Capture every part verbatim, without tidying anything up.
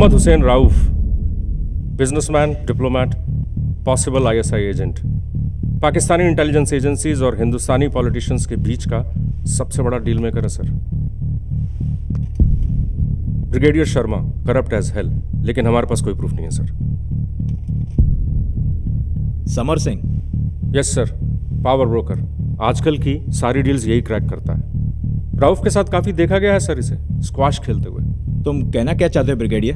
Mohammad Hussain Rauf, businessman, diplomat, possible ISI agent, Pakistani intelligence agencies और Hindustani politicians के बीच का सबसे बड़ा डील मेकर है sir. Brigadier Sharma corrupt as hell, लेकिन हमारे पास कोई प्रूफ नहीं है sir. Samar Singh? Yes sir, power broker, आजकल की सारी डील्स यही क्रैक करता है। राउफ के साथ काफी देखा गया है सर इसे स्क्वाश खेलते हुए। तुम कहना क्या चाहते हो ब्रिगेडियर?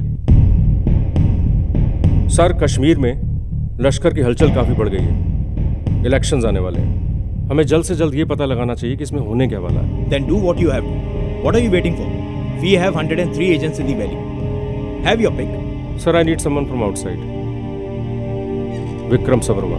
सर, कश्मीर में लश्कर की हलचल काफी बढ़ गई है, इलेक्शंस आने वाले हैं, हमें जल्द से जल्द ये पता लगाना चाहिए कि इसमें होने क्या वाला है। Then do what you have to. What are you waiting for? We have one hundred three agents in the valley. Have your pick. Sir, I need someone from outside. Vikram Sabarwa.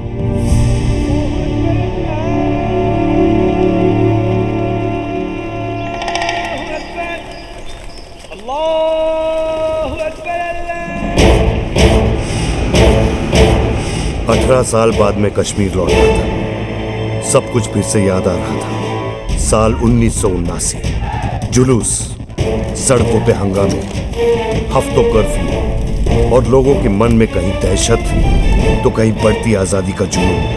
अठारह साल बाद में कश्मीर लौटा था, सब कुछ फिर से याद आ रहा था। साल उन्नीस सौ उन्नासी, जुलूस, सड़कों पे हंगामे, हफ्तों कर्फ्यू और लोगों के मन में कहीं दहशत तो कहीं बढ़ती आजादी का जुनून।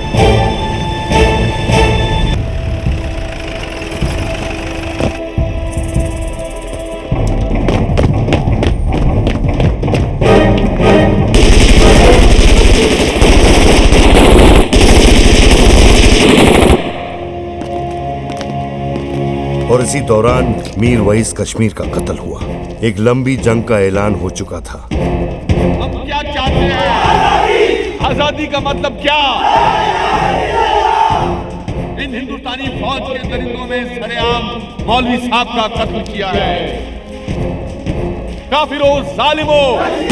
और इसी दौरान मीर वईस कश्मीर का कत्ल हुआ। एक लंबी जंग का ऐलान हो चुका था। हम क्या चाहते हैं? आजादी का मतलब क्या? इन हिंदुस्तानी फौज के दरिंदों ने सरेआम मौलवी साहब का कत्ल किया है। काफिरों, जालिमों,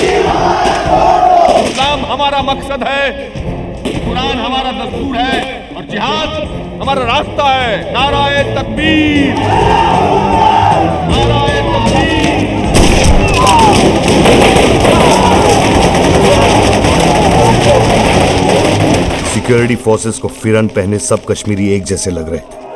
इस्लाम हमारा मकसद है, कुरान हमारा दस्तूर है और जिहाद हमारा रास्ता है। नाराए तकबीर, नाराए तकबीर। सिक्योरिटी फोर्सेस को फिरन पहने सब कश्मीरी एक जैसे लग रहे थे।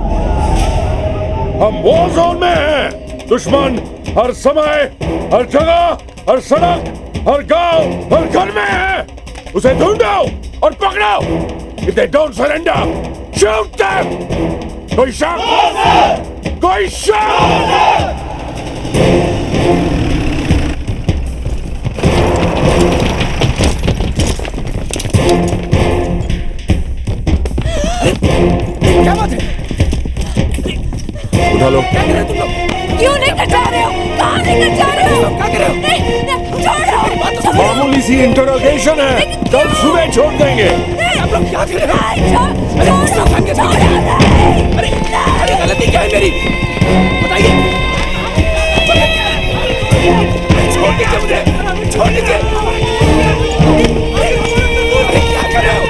हम वॉर जोन में हैं। दुश्मन हर समय, हर जगह, हर सड़क, हर गांव, हर घर में है। उसे ढूंढो और पकड़ो। If they don't surrender, shoot them! कोई शक? कोई शक? क्या बात है? उठा लो। क्या कर रहे हो तुम लोग? क्यों नहीं कर जा रहे हो? कहाँ लेकर जा रहे हो? क्या कर रहे हो? नहीं, नहीं, छोड़ो। मामूली सी इंटरोगेशन है, कल सुबह छोड़ देंगे। आप लोग क्या कर रहे हो? छोड़ो, अरे अरे गलती क्या है मेरी? बताइए। छोड़ दीजिए मुझे, छोड़ दीजिए। अरे क्या कर रहे हो?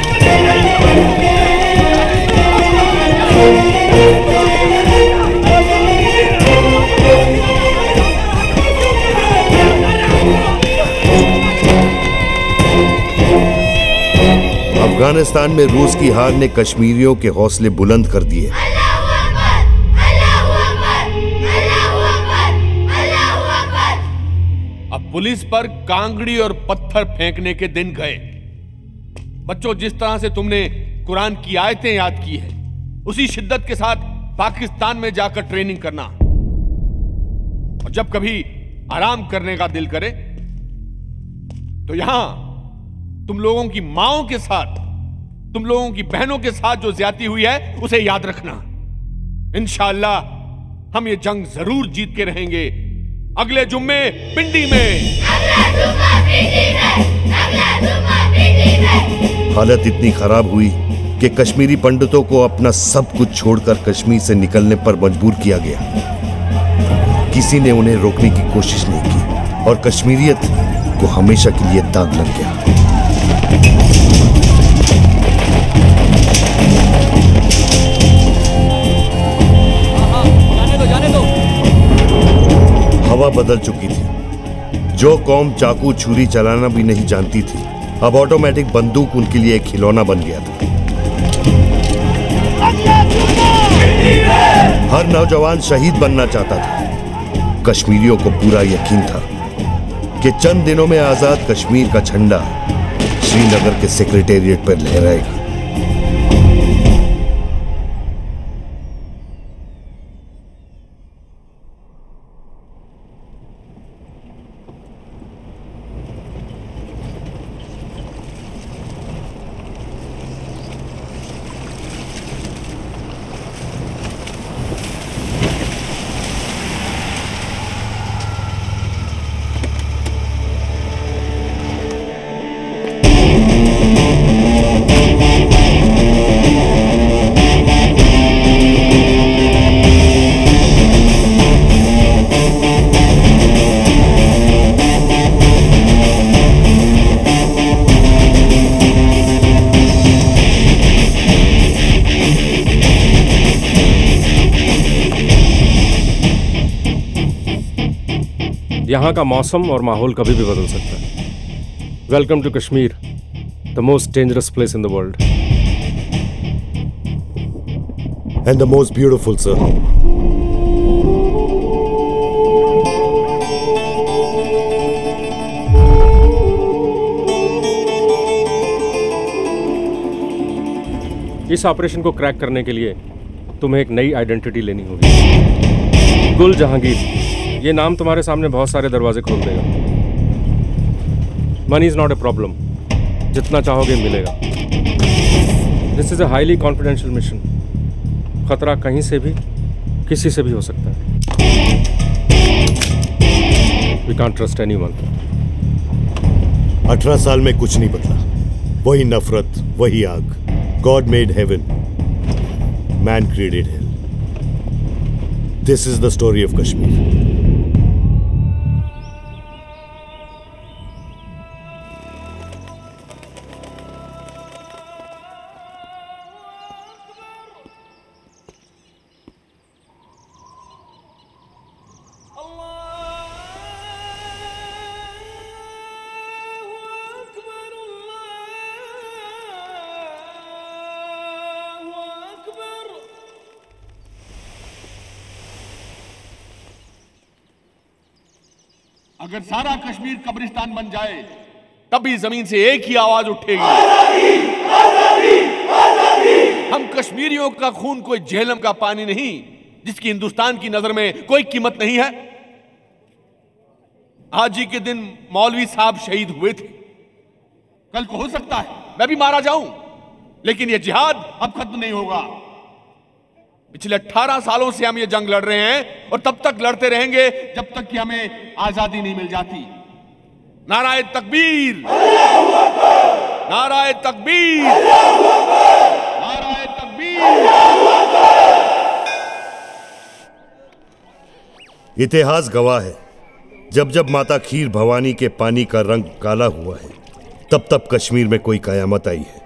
अफगानिस्तान में रूस की हार ने कश्मीरियों के हौसले बुलंद कर दिए। अब पुलिस पर कांगड़ी और पत्थर फेंकने के दिन गए। बच्चों, जिस तरह से तुमने कुरान की आयतें याद की है, उसी शिद्दत के साथ पाकिस्तान में जाकर ट्रेनिंग करना। और जब कभी आराम करने का दिल करे तो यहां तुम लोगों की माओं के साथ, तुम लोगों की बहनों के साथ जो ज्यादती हुई है उसे याद रखना। इंशाअल्लाह हम ये जंग जरूर जीत के रहेंगे। अगले जुम्मे पिंडी में। हालत इतनी खराब हुई कि कश्मीरी पंडितों को अपना सब कुछ छोड़कर कश्मीर से निकलने पर मजबूर किया गया। किसी ने उन्हें रोकने की कोशिश नहीं की और कश्मीरियत को हमेशा के लिए दाग लग गया। जाने दो, जाने दो। हवा बदल चुकी थी। जो कौम चाकू छुरी चलाना भी नहीं जानती थी, अब ऑटोमेटिक बंदूक उनके लिए एक खिलौना बन गया था। हर नौजवान शहीद बनना चाहता था। कश्मीरियों को पूरा यकीन था कि चंद दिनों में आजाद कश्मीर का झंडा श्रीनगर के सेक्रेटेरिएट पर लहराएगा। यहाँ का मौसम और माहौल कभी भी बदल सकता है। Welcome to Kashmir, the most dangerous place in the world and the most beautiful, sir. इस ऑपरेशन को क्रैक करने के लिए तुम्हें एक नई आइडेंटिटी लेनी होगी। गुल जहांगीर, ये नाम तुम्हारे सामने बहुत सारे दरवाजे खोल देगा। Money is not a problem, जितना चाहोगे मिलेगा। This is a highly confidential mission. खतरा कहीं से भी किसी से भी हो सकता है। We can't trust anyone. अठारह साल में कुछ नहीं बदला। वही नफरत, वही आग। God made heaven, man created hell. This is the story of Kashmir. अगर सारा कश्मीर कब्रिस्तान बन जाए तभी जमीन से एक ही आवाज उठेगी, आजादी, आजादी, आजादी। हम कश्मीरियों का खून कोई झेलम का पानी नहीं जिसकी हिंदुस्तान की नजर में कोई कीमत नहीं है। आज ही के दिन मौलवी साहब शहीद हुए थे। कल को हो सकता है मैं भी मारा जाऊं, लेकिन यह जिहाद अब खत्म नहीं होगा। पिछले अठारह सालों से हम ये जंग लड़ रहे हैं और तब तक लड़ते रहेंगे जब तक कि हमें आजादी नहीं मिल जाती। नाराए तकबीर, नाराए तकबीर, नाराए तकबीर। इतिहास गवाह है, जब जब माता खीर भवानी के पानी का रंग काला हुआ है तब तब कश्मीर में कोई कयामत आई है।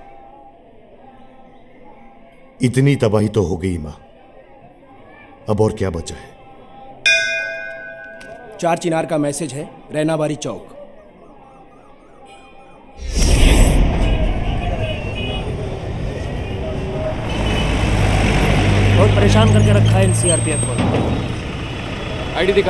इतनी तबाही तो हो गई मां, अब और क्या बचा है? चार चिनार का मैसेज है, रैनाबारी चौक। बहुत परेशान करके रखा है इन सीआरपीएफ को। आईडी दिखा।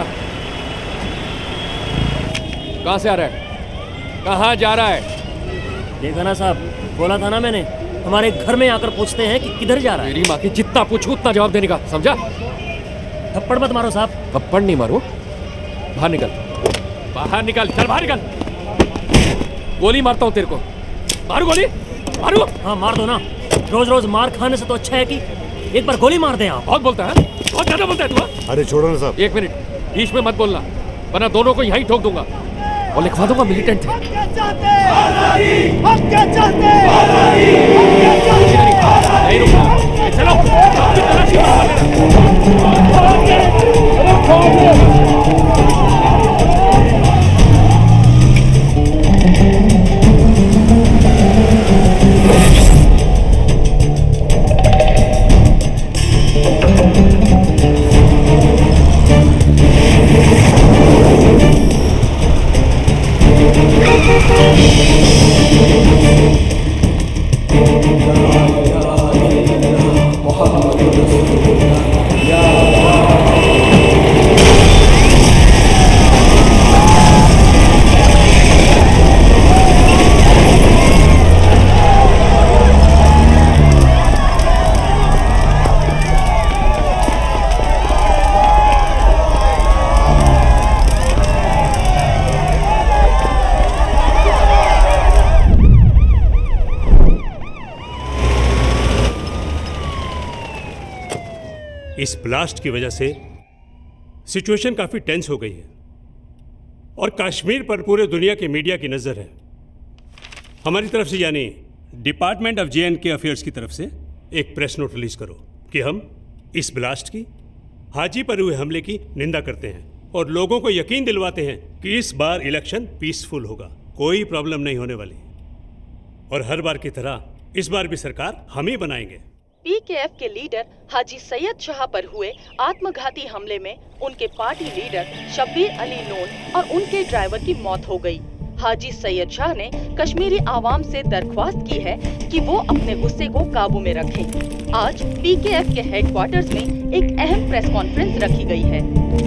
कहां से आ रहा है? कहां जा रहा है? देखा ना साहब, बोला था ना मैंने, हमारे घर में आकर पूछते हैं कि किधर जा रहा है। मेरी माँ की जितना पूछूं उतना जवाब देने का, समझा? थप्पड़ मत मारो साहब। थप्पड़ नहीं मारो, बाहर निकल, बाहर निकल, चल बाहर निकल। गोली मारता हूँ तेरे को। मारू गोली, मारू। हाँ मार दो ना, रोज रोज मार खाने से तो अच्छा है कि एक बार गोली मार दे आप। बहुत बोलता है, बहुत ज्यादा बोलता है तू। अरे छोड़ो ना साहब। एक मिनट, बीच में मत बोलना वरना दोनों को यहीं ठोक दूंगा और लिखवा दूंगा मिलिटेंट थे। नहीं रुकना, चलो। मोहम्मद इस ब्लास्ट की वजह से सिचुएशन काफी टेंस हो गई है और कश्मीर पर पूरे दुनिया की मीडिया की नजर है। हमारी तरफ से यानी department of J and K affairs की तरफ से एक प्रेस नोट रिलीज करो कि हम इस ब्लास्ट की, हाजी पर हुए हमले की निंदा करते हैं और लोगों को यकीन दिलवाते हैं कि इस बार इलेक्शन पीसफुल होगा, कोई प्रॉब्लम नहीं होने वाली और हर बार की तरह इस बार भी सरकार हम ही बनाएंगे। पीकेएफ के लीडर हाजी सैयद शाह पर हुए आत्मघाती हमले में उनके पार्टी लीडर शब्बीर अली लोन और उनके ड्राइवर की मौत हो गई। हाजी सैयद शाह ने कश्मीरी आवाम से दरख्वास्त की है कि वो अपने गुस्से को काबू में रखें। आज पीकेएफ के हेडक्वार्टर्स में एक अहम प्रेस कॉन्फ्रेंस रखी गई है।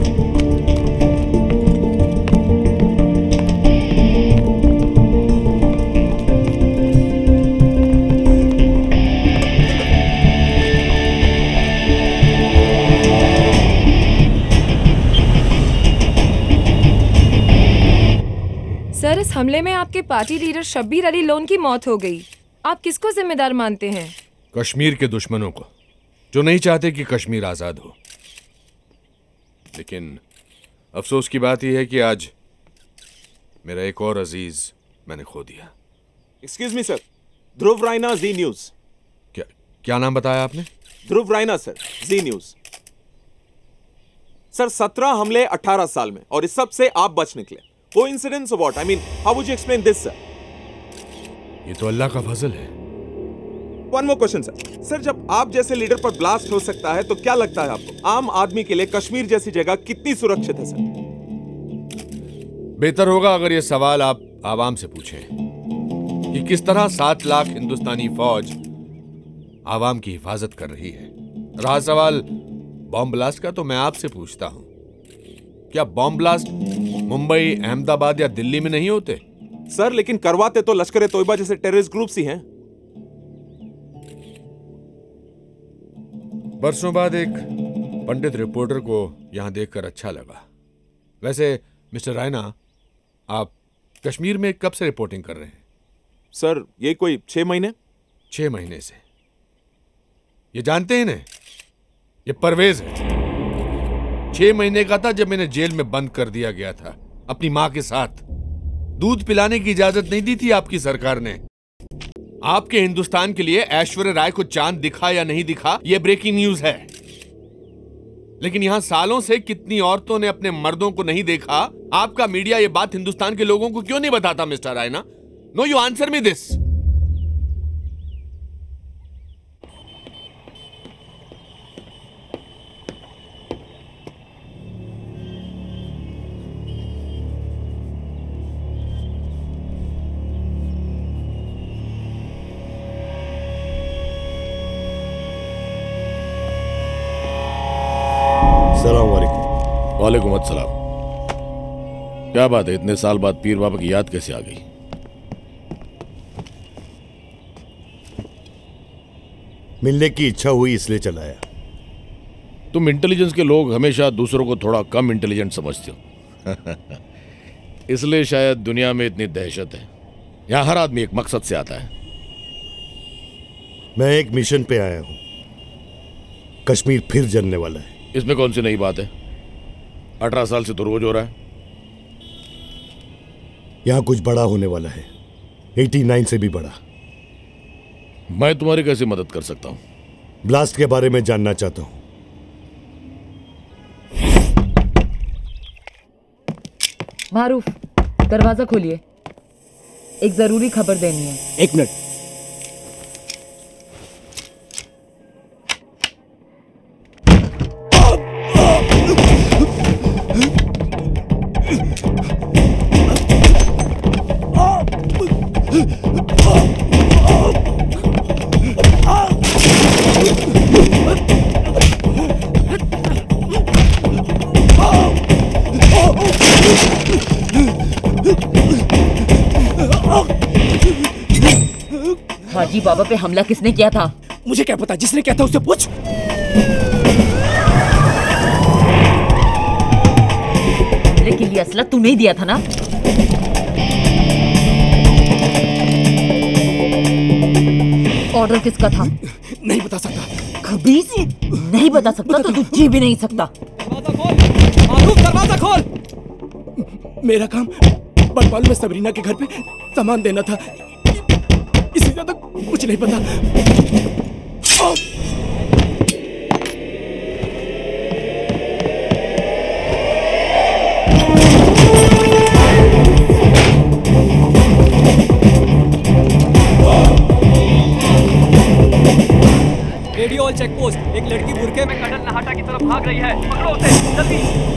सर, इस हमले में आपके पार्टी लीडर शब्बीर अली लोन की मौत हो गई। आप किसको जिम्मेदार मानते हैं? कश्मीर के दुश्मनों को, जो नहीं चाहते कि कश्मीर आजाद हो। लेकिन अफसोस की बात यह है कि आज मेरा एक और अजीज मैंने खो दिया। Excuse me sir, Dhruv Raina, Zee News. क्या क्या नाम बताया आपने? Dhruv Raina sir, Zee News. Sir, सत्रह हमले अठारह साल में और इस सब से आप बच निकले। Coincidence or what? I mean, how would you explain this, sir? ये तो अल्लाह का फजल है। One more question, sir. Sir, जब आप जैसे लीडर पर ब्लास्ट हो सकता है तो क्या लगता है आपको आम आदमी के लिए कश्मीर जैसी जगह कितनी सुरक्षित है? सर, बेहतर होगा अगर ये सवाल आप आवाम से पूछें कि किस तरह सात लाख हिंदुस्तानी फौज आवाम की हिफाजत कर रही है। रहा सवाल बॉम्ब ब्लास्ट का, तो मैं आपसे पूछता हूं, क्या बॉम्ब ब्लास्ट मुंबई, अहमदाबाद या दिल्ली में नहीं होते? सर, लेकिन करवाते तो लश्कर ए तोयबा जैसे टेररिस्ट ग्रुप्स ही हैं। बरसों बाद एक पंडित रिपोर्टर को यहां देखकर अच्छा लगा। वैसे मिस्टर रायना, आप कश्मीर में कब से रिपोर्टिंग कर रहे हैं? सर, ये कोई छह महीने छह महीने से। ये जानते हैं ना, ये परवेज है। छह महीने का था जब मैंने जेल में बंद कर दिया गया था अपनी मां के साथ। दूध पिलाने की इजाजत नहीं दी थी आपकी सरकार ने। आपके हिंदुस्तान के लिए ऐश्वर्या राय को चांद दिखा या नहीं दिखा, यह ब्रेकिंग न्यूज है। लेकिन यहां सालों से कितनी औरतों ने अपने मर्दों को नहीं देखा। आपका मीडिया यह बात हिंदुस्तान के लोगों को क्यों नहीं बताता mister Raina? No, you answer me this. वालेकुम अस्सलाम। क्या बात है, इतने साल बाद पीर बाबा की याद कैसे आ गई? मिलने की इच्छा हुई इसलिए चलाया। तुम इंटेलिजेंस के लोग हमेशा दूसरों को थोड़ा कम इंटेलिजेंट समझते हो इसलिए शायद दुनिया में इतनी दहशत है। यहां हर आदमी एक मकसद से आता है। मैं एक मिशन पे आया हूं। कश्मीर फिर जलने वाला है। इसमें कौन सी नई बात है? अठारह साल से तो रोज हो रहा है। यहां कुछ बड़ा होने वाला है, नवासी से भी बड़ा। मैं तुम्हारी कैसे मदद कर सकता हूं? ब्लास्ट के बारे में जानना चाहता हूं। मारूफ, दरवाजा खोलिए, एक जरूरी खबर देनी है। एक मिनट। हाजी बाबा पे हमला किसने किया था? मुझे क्या पता, जिसने किया था उससे पूछ। लेकिन ये असला तूने ही दिया था ना? ऑर्डर किसका था? नहीं बता सकता। खबीस, नहीं बता सकता तो तू जी भी नहीं सकता। मारूफ, दरवाजा खोल। मेरा काम बटवाल में सबरीना के घर पे सामान देना था, इससे ज्यादा कुछ नहीं पता। रेडियो ऑल चेक पोस्ट, एक लड़की बुरके में कडल नहाटा की तरफ भाग रही है, पकड़ो उसे जल्दी।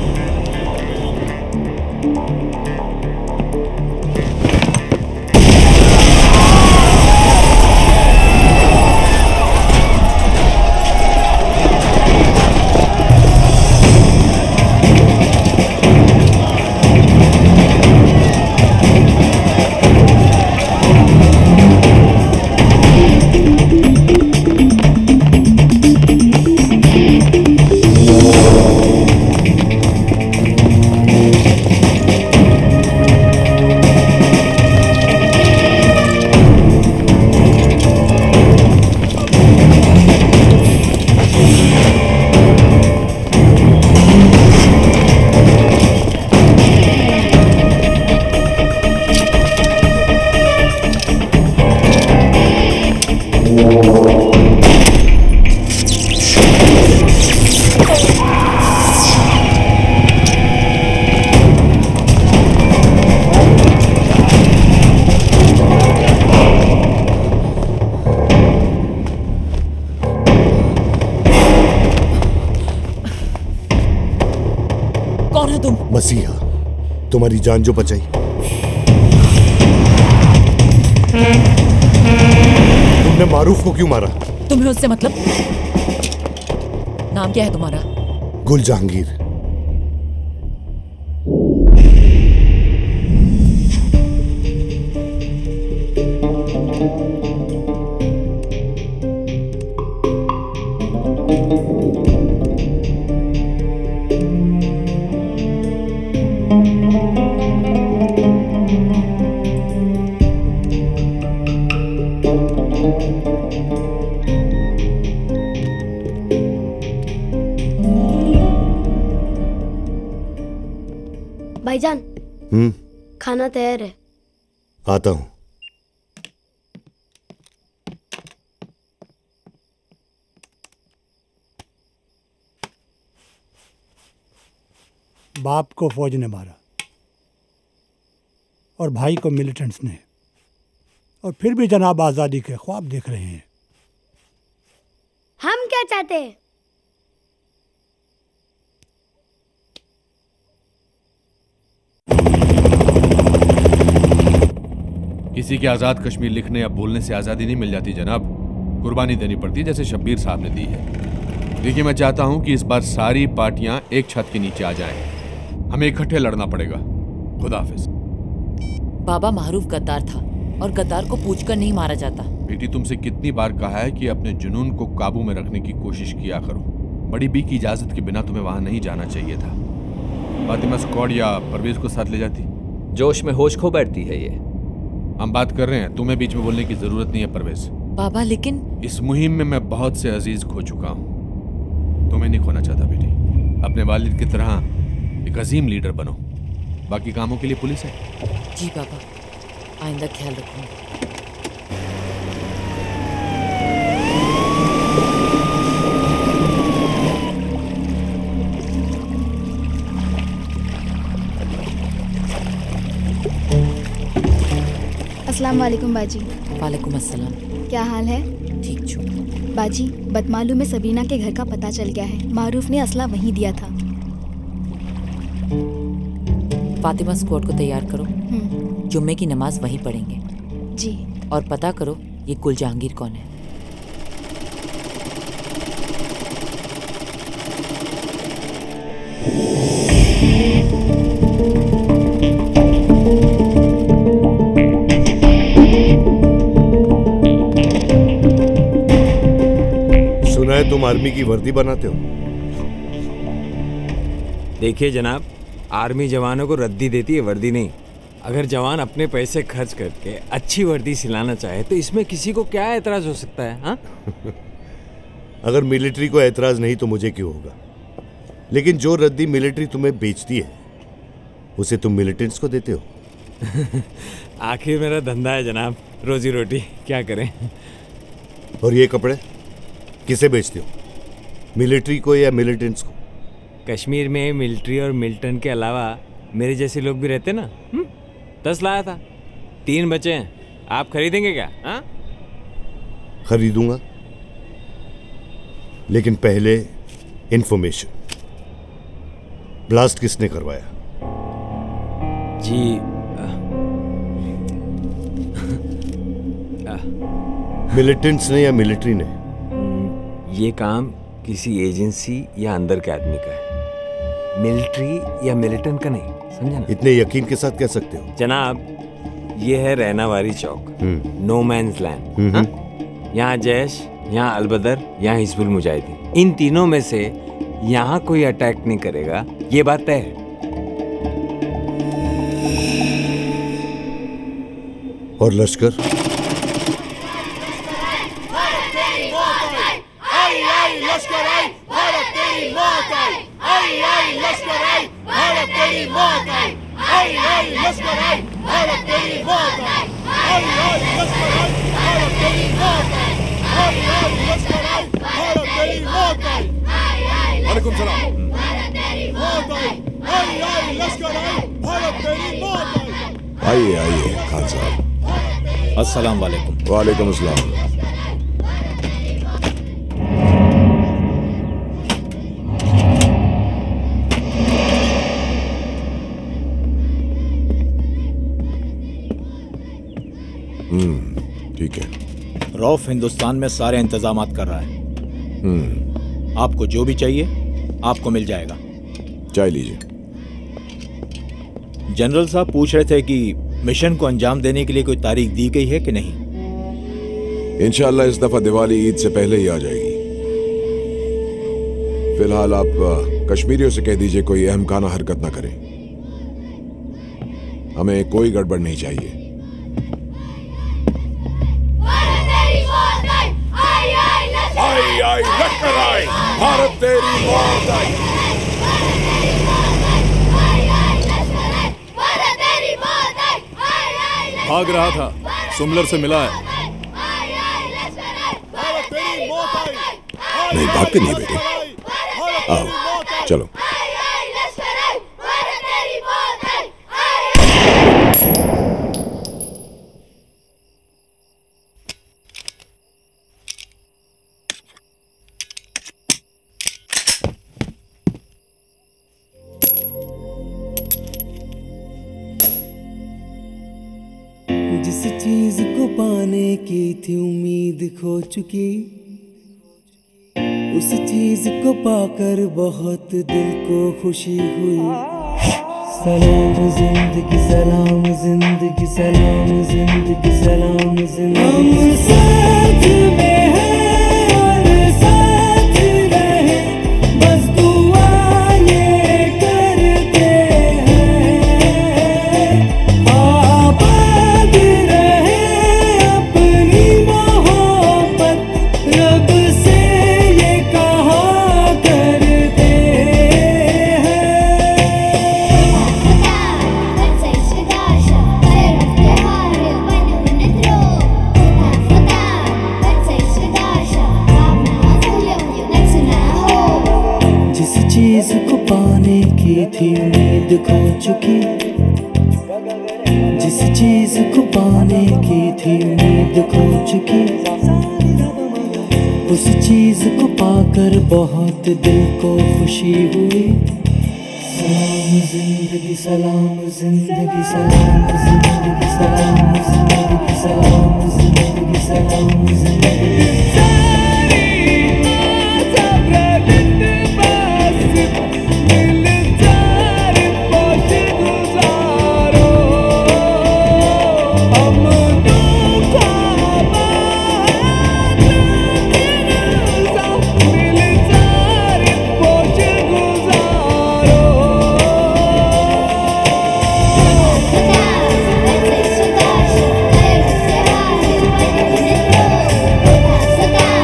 मसीहा, तुम्हारी जान जो बचाई। तुमने मारूफ को क्यों मारा? तुम्हें उससे मतलब? नाम क्या है तुम्हारा? गुल जहांगीर। भाईजान, हम्म, खाना तैयार है। आता हूं। बाप को फौज ने मारा और भाई को मिलिटेंट्स ने, और फिर भी जनाब आजादी के ख्वाब देख रहे हैं। हम क्या चाहते हैं? किसी के आजाद कश्मीर लिखने या बोलने से आजादी नहीं मिल जाती जनाब, कुर्बानी देनी पड़ती जैसे शब्बीर साहब ने दी है। देखिए, मैं चाहता हूं कि इस बार सारी पार्टियां एक छत के नीचे आ जाएं। हमें इकट्ठे लड़ना पड़ेगा। खुदा हाफिज। बाबा मारूफ गद्दार था और गद्दार को पूछकर नहीं मारा जाता। बेटी, तुमसे कितनी बार कहा है कि अपने जुनून को काबू में रखने की कोशिश किया करो। बड़ी बी की इजाजत के बिना तुम्हें वहां नहीं जाना चाहिए था। फातिमा स्क्वाड या परवेज को साथ ले जाती। जोश में होश खो बैठती है ये। हम बात कर रहे हैं, तुम्हें बीच में बोलने की जरूरत नहीं है परवेज। बाबा लेकिन इस मुहिम में मैं बहुत से अजीज खो चुका हूं, तुम्हें नहीं खोना चाहता बेटी। अपने वालिद की तरह एक अजीम लीडर बनो। बाकी कामों के लिए पुलिस है। जी बाबा, आइंदा ख्याल रखूंगा। अस्सलाम वालेकुम बाजी। वालेकुम अस्सलाम। क्या हाल है? ठीक छू बाजी, बदमालू में सबीना के घर का पता चल गया है। मारूफ ने असला वहीं दिया था। फातिमा स्क्वाड को तैयार करो, जुम्मे की नमाज वहीं पढ़ेंगे। जी। और पता करो ये गुल जहांगीर कौन है। सुना है तुम आर्मी की वर्दी बनाते हो। देखिए जनाब, आर्मी जवानों को रद्दी देती है, वर्दी नहीं। अगर जवान अपने पैसे खर्च करके अच्छी वर्दी सिलाना चाहे तो इसमें किसी को क्या एतराज हो सकता है? हाँ? अगर मिलिट्री को एतराज नहीं तो मुझे क्यों होगा, लेकिन जो रद्दी मिलिट्री तुम्हें बेचती है उसे तुम मिलिटेंट्स को देते हो। आखिर मेरा धंधा है जनाब, रोजी रोटी, क्या करें। और ये कपड़े किसे बेचते हो, मिलिट्री को या मिलिटेंट्स को? कश्मीर में मिलिट्री और मिलिटेंट के अलावा मेरे जैसे लोग भी रहते ना। हुँ? दस लाया था, तीन बचे हैं, आप खरीदेंगे क्या? हाँ खरीदूंगा, लेकिन पहले इंफॉर्मेशन। ब्लास्ट किसने करवाया? जी मिलिटेंट्स ने या मिलिट्री ने? ये काम किसी एजेंसी या अंदर के आदमी का है, मिलिट्री या मिलिटेंट का नहीं, समझा ना? इतने यकीन के साथ कह सकते हो? जनाब, ये है Rainawari Chowk, no man's land. यहाँ जैश, यहाँ अलबदर, यहाँ हिजबुल मुजाहिदीन, इन तीनों में से यहाँ कोई अटैक नहीं करेगा, ये बात तय है। और लश्कर? लश्कर आई, भारत तेरी मौत आई, आई आई लश्कर आई, भारत तेरी मौत आई, आई आई लश्कर आई, भारत तेरी मौत आई, आई आई लश्कर आई, भारत तेरी मौत आई, आई आई लश्कर आई, भारत तेरी मौत आई। वालेकुम सलाम। भारत तेरी मौत आई, आई आई लश्कर आई, भारत तेरी मौत आई। आइए आइए खान साहब। अस्सलाम वालेकुम। वालेकुम अस्सलाम। हम्म, ठीक है। रौफ हिंदुस्तान में सारे इंतजामात कर रहा है। हम्म, आपको जो भी चाहिए आपको मिल जाएगा। चाय लीजिए। जनरल साहब पूछ रहे थे कि मिशन को अंजाम देने के लिए कोई तारीख दी गई है कि नहीं? इंशाल्लाह इस दफा दिवाली ईद से पहले ही आ जाएगी। फिलहाल आप कश्मीरियों से कह दीजिए कोई अहमखाना हरकत ना करें, हमें कोई गड़बड़ नहीं चाहिए। आई आई लश्कर आई, भारत तेरी मौत आई। भाग रहा था, सुमलर से मिला है। नहीं भागते नहीं बेटे, आओ चलो। जिस चीज को पाने की थी उम्मीद खो चुकी, उस चीज को पाकर बहुत दिल को खुशी हुई। सलाम जिंदगी सलाम जिंदगी सलाम जिंदगी सलाम जिंदगी। साथ में है और साथ रहे, बस दुआ ये करते हैं। आबाद रहे अपनी मोहब्बत, रब से ये कहा करते हैं। जिस चीज को पाने की थी उम्मीद खो चुकी, जिस चीज को पाने की थी उम्मीद खो चुकी, उस चीज को पाकर बहुत दिल को खुशी हुई। सलाम जिंदगी सलाम जिंदगी सलाम जिंदगी सलाम जिंदगी सलाम जिंदगी सलाम जिंदगी। खुदा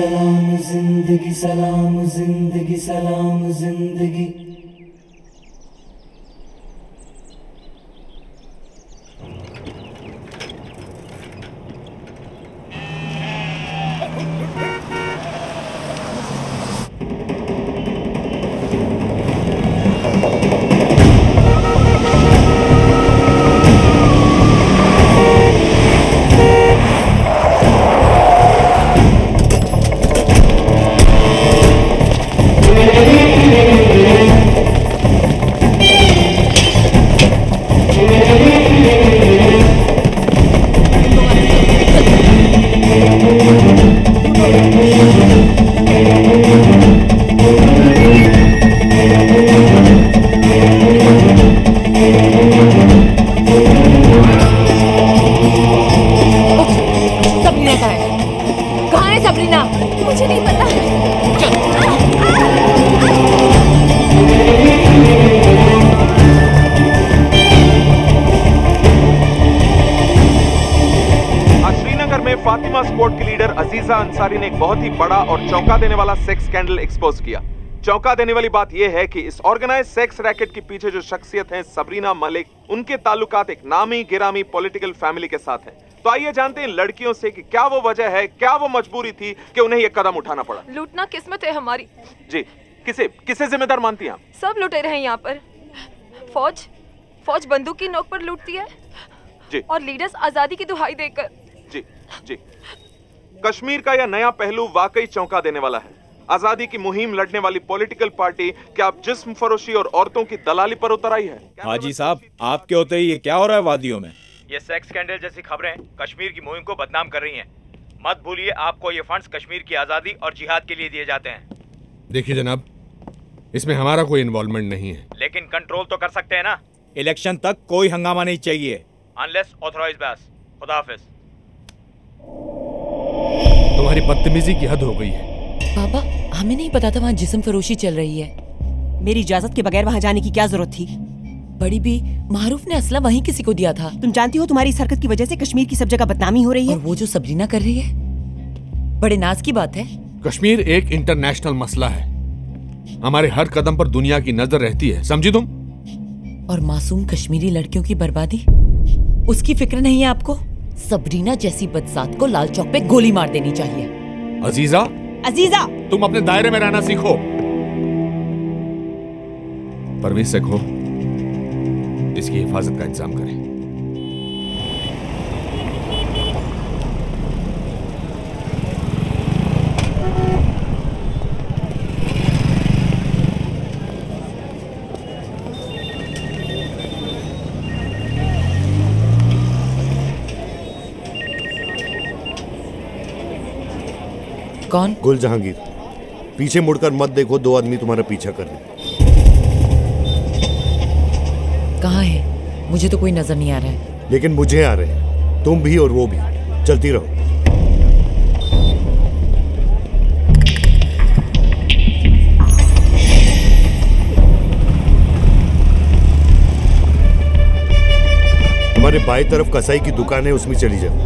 सलाम जिंदगी सलाम जिंदगी सलाम जिंदगी। ने एक बहुत ही बड़ा और चौंका देने वाला सेक्स स्कैंडल एक्सपोज किया। चौंका देने वाली बात यह है कि इस ऑर्गेनाइज सेक्स रैकेट के पीछे जो शख्सियत हैं सबरीना मलिक, उनके ताल्लुकात एक नामी गिरामी पॉलिटिकल फैमिली के साथ हैं। तो आइए जानते हैं लड़कियों से कि क्या वो वजह है, क्या वो मजबूरी थी कि उन्हें यह कदम उठाना पड़ा। लूटना किस्मत है हमारी। जी, किसे किसे जिम्मेदार मानती हैं आप? सब लुटेरे हैं यहाँ पर। फौज फौज बंदूक की नोक पर लूटती है जी, और लीडर्स आजादी की दुहाई देकर। जी जी कश्मीर का यह नया पहलू वाकई चौंका देने वाला है। आजादी की मुहिम लड़ने वाली पॉलिटिकल पार्टी क्या अब जिस्म फरोशी और औरतों की दलाली पर उतर आई है? हाजी साहब, आपके होते ही ये क्या हो रहा है वादियों में? ये सेक्स स्कैंडल जैसी खबरें कश्मीर की मुहिम को बदनाम कर रही हैं। मत भूलिए, आपको ये फंड्स कश्मीर की आजादी और जिहाद के लिए दिए जाते हैं। देखिए जनाब, इसमें हमारा कोई इन्वॉल्वमेंट नहीं है, लेकिन कंट्रोल तो कर सकते हैं ना। इलेक्शन तक कोई हंगामा नहीं चाहिए अनलेस ऑथराइज्ड बस। खुदा हाफिज। तुम्हारी बदतमीजी की हद हो गई है। बाबा, हमें नहीं पता था वहाँ जिस्म फरोशी चल रही है। मेरी इजाजत के बगैर वहाँ जाने की क्या जरूरत थी? बड़ी भी, मारूफ ने असला वहीं किसी को दिया था। तुम जानती हो तुम्हारी इस हरकत की वजह से कश्मीर की सब जगह बदनामी हो रही है। और वो जो सबरीना कर रही है, बड़े नाज की बात है। कश्मीर एक इंटरनेशनल मसला है, हमारे हर कदम पर दुनिया की नजर रहती है, समझी तुम? और मासूम कश्मीरी लड़कियों की बर्बादी, उसकी फिक्र नहीं है आपको? सबरीना जैसी बदसात को लाल चौक पे गोली मार देनी चाहिए। अजीजा, अजीजा, तुम अपने दायरे में रहना सीखो। परवेज से कहो इसकी हिफाजत का इंतजाम करें। कौन? गुल जहांगीर। पीछे मुड़कर मत देखो, दो आदमी तुम्हारा पीछा कर रहे हैं। कहाँ है? मुझे तो कोई नजर नहीं आ रहा है। लेकिन मुझे आ रहे हैं, तुम भी और वो भी। चलती रहो। तुम्हारे बाएं तरफ कसाई की दुकान है, उसमें चली जाओ।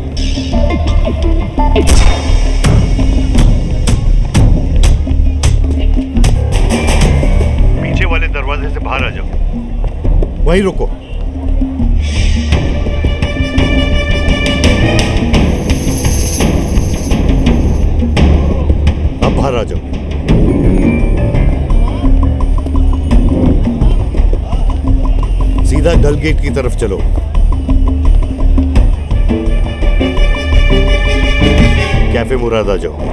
पीछे वाले दरवाजे से बाहर आ जाओ। वहीं रुको। अब बाहर आ जाओ। सीधा डल गेट की तरफ चलो। कैफे मुराद आ जाओ।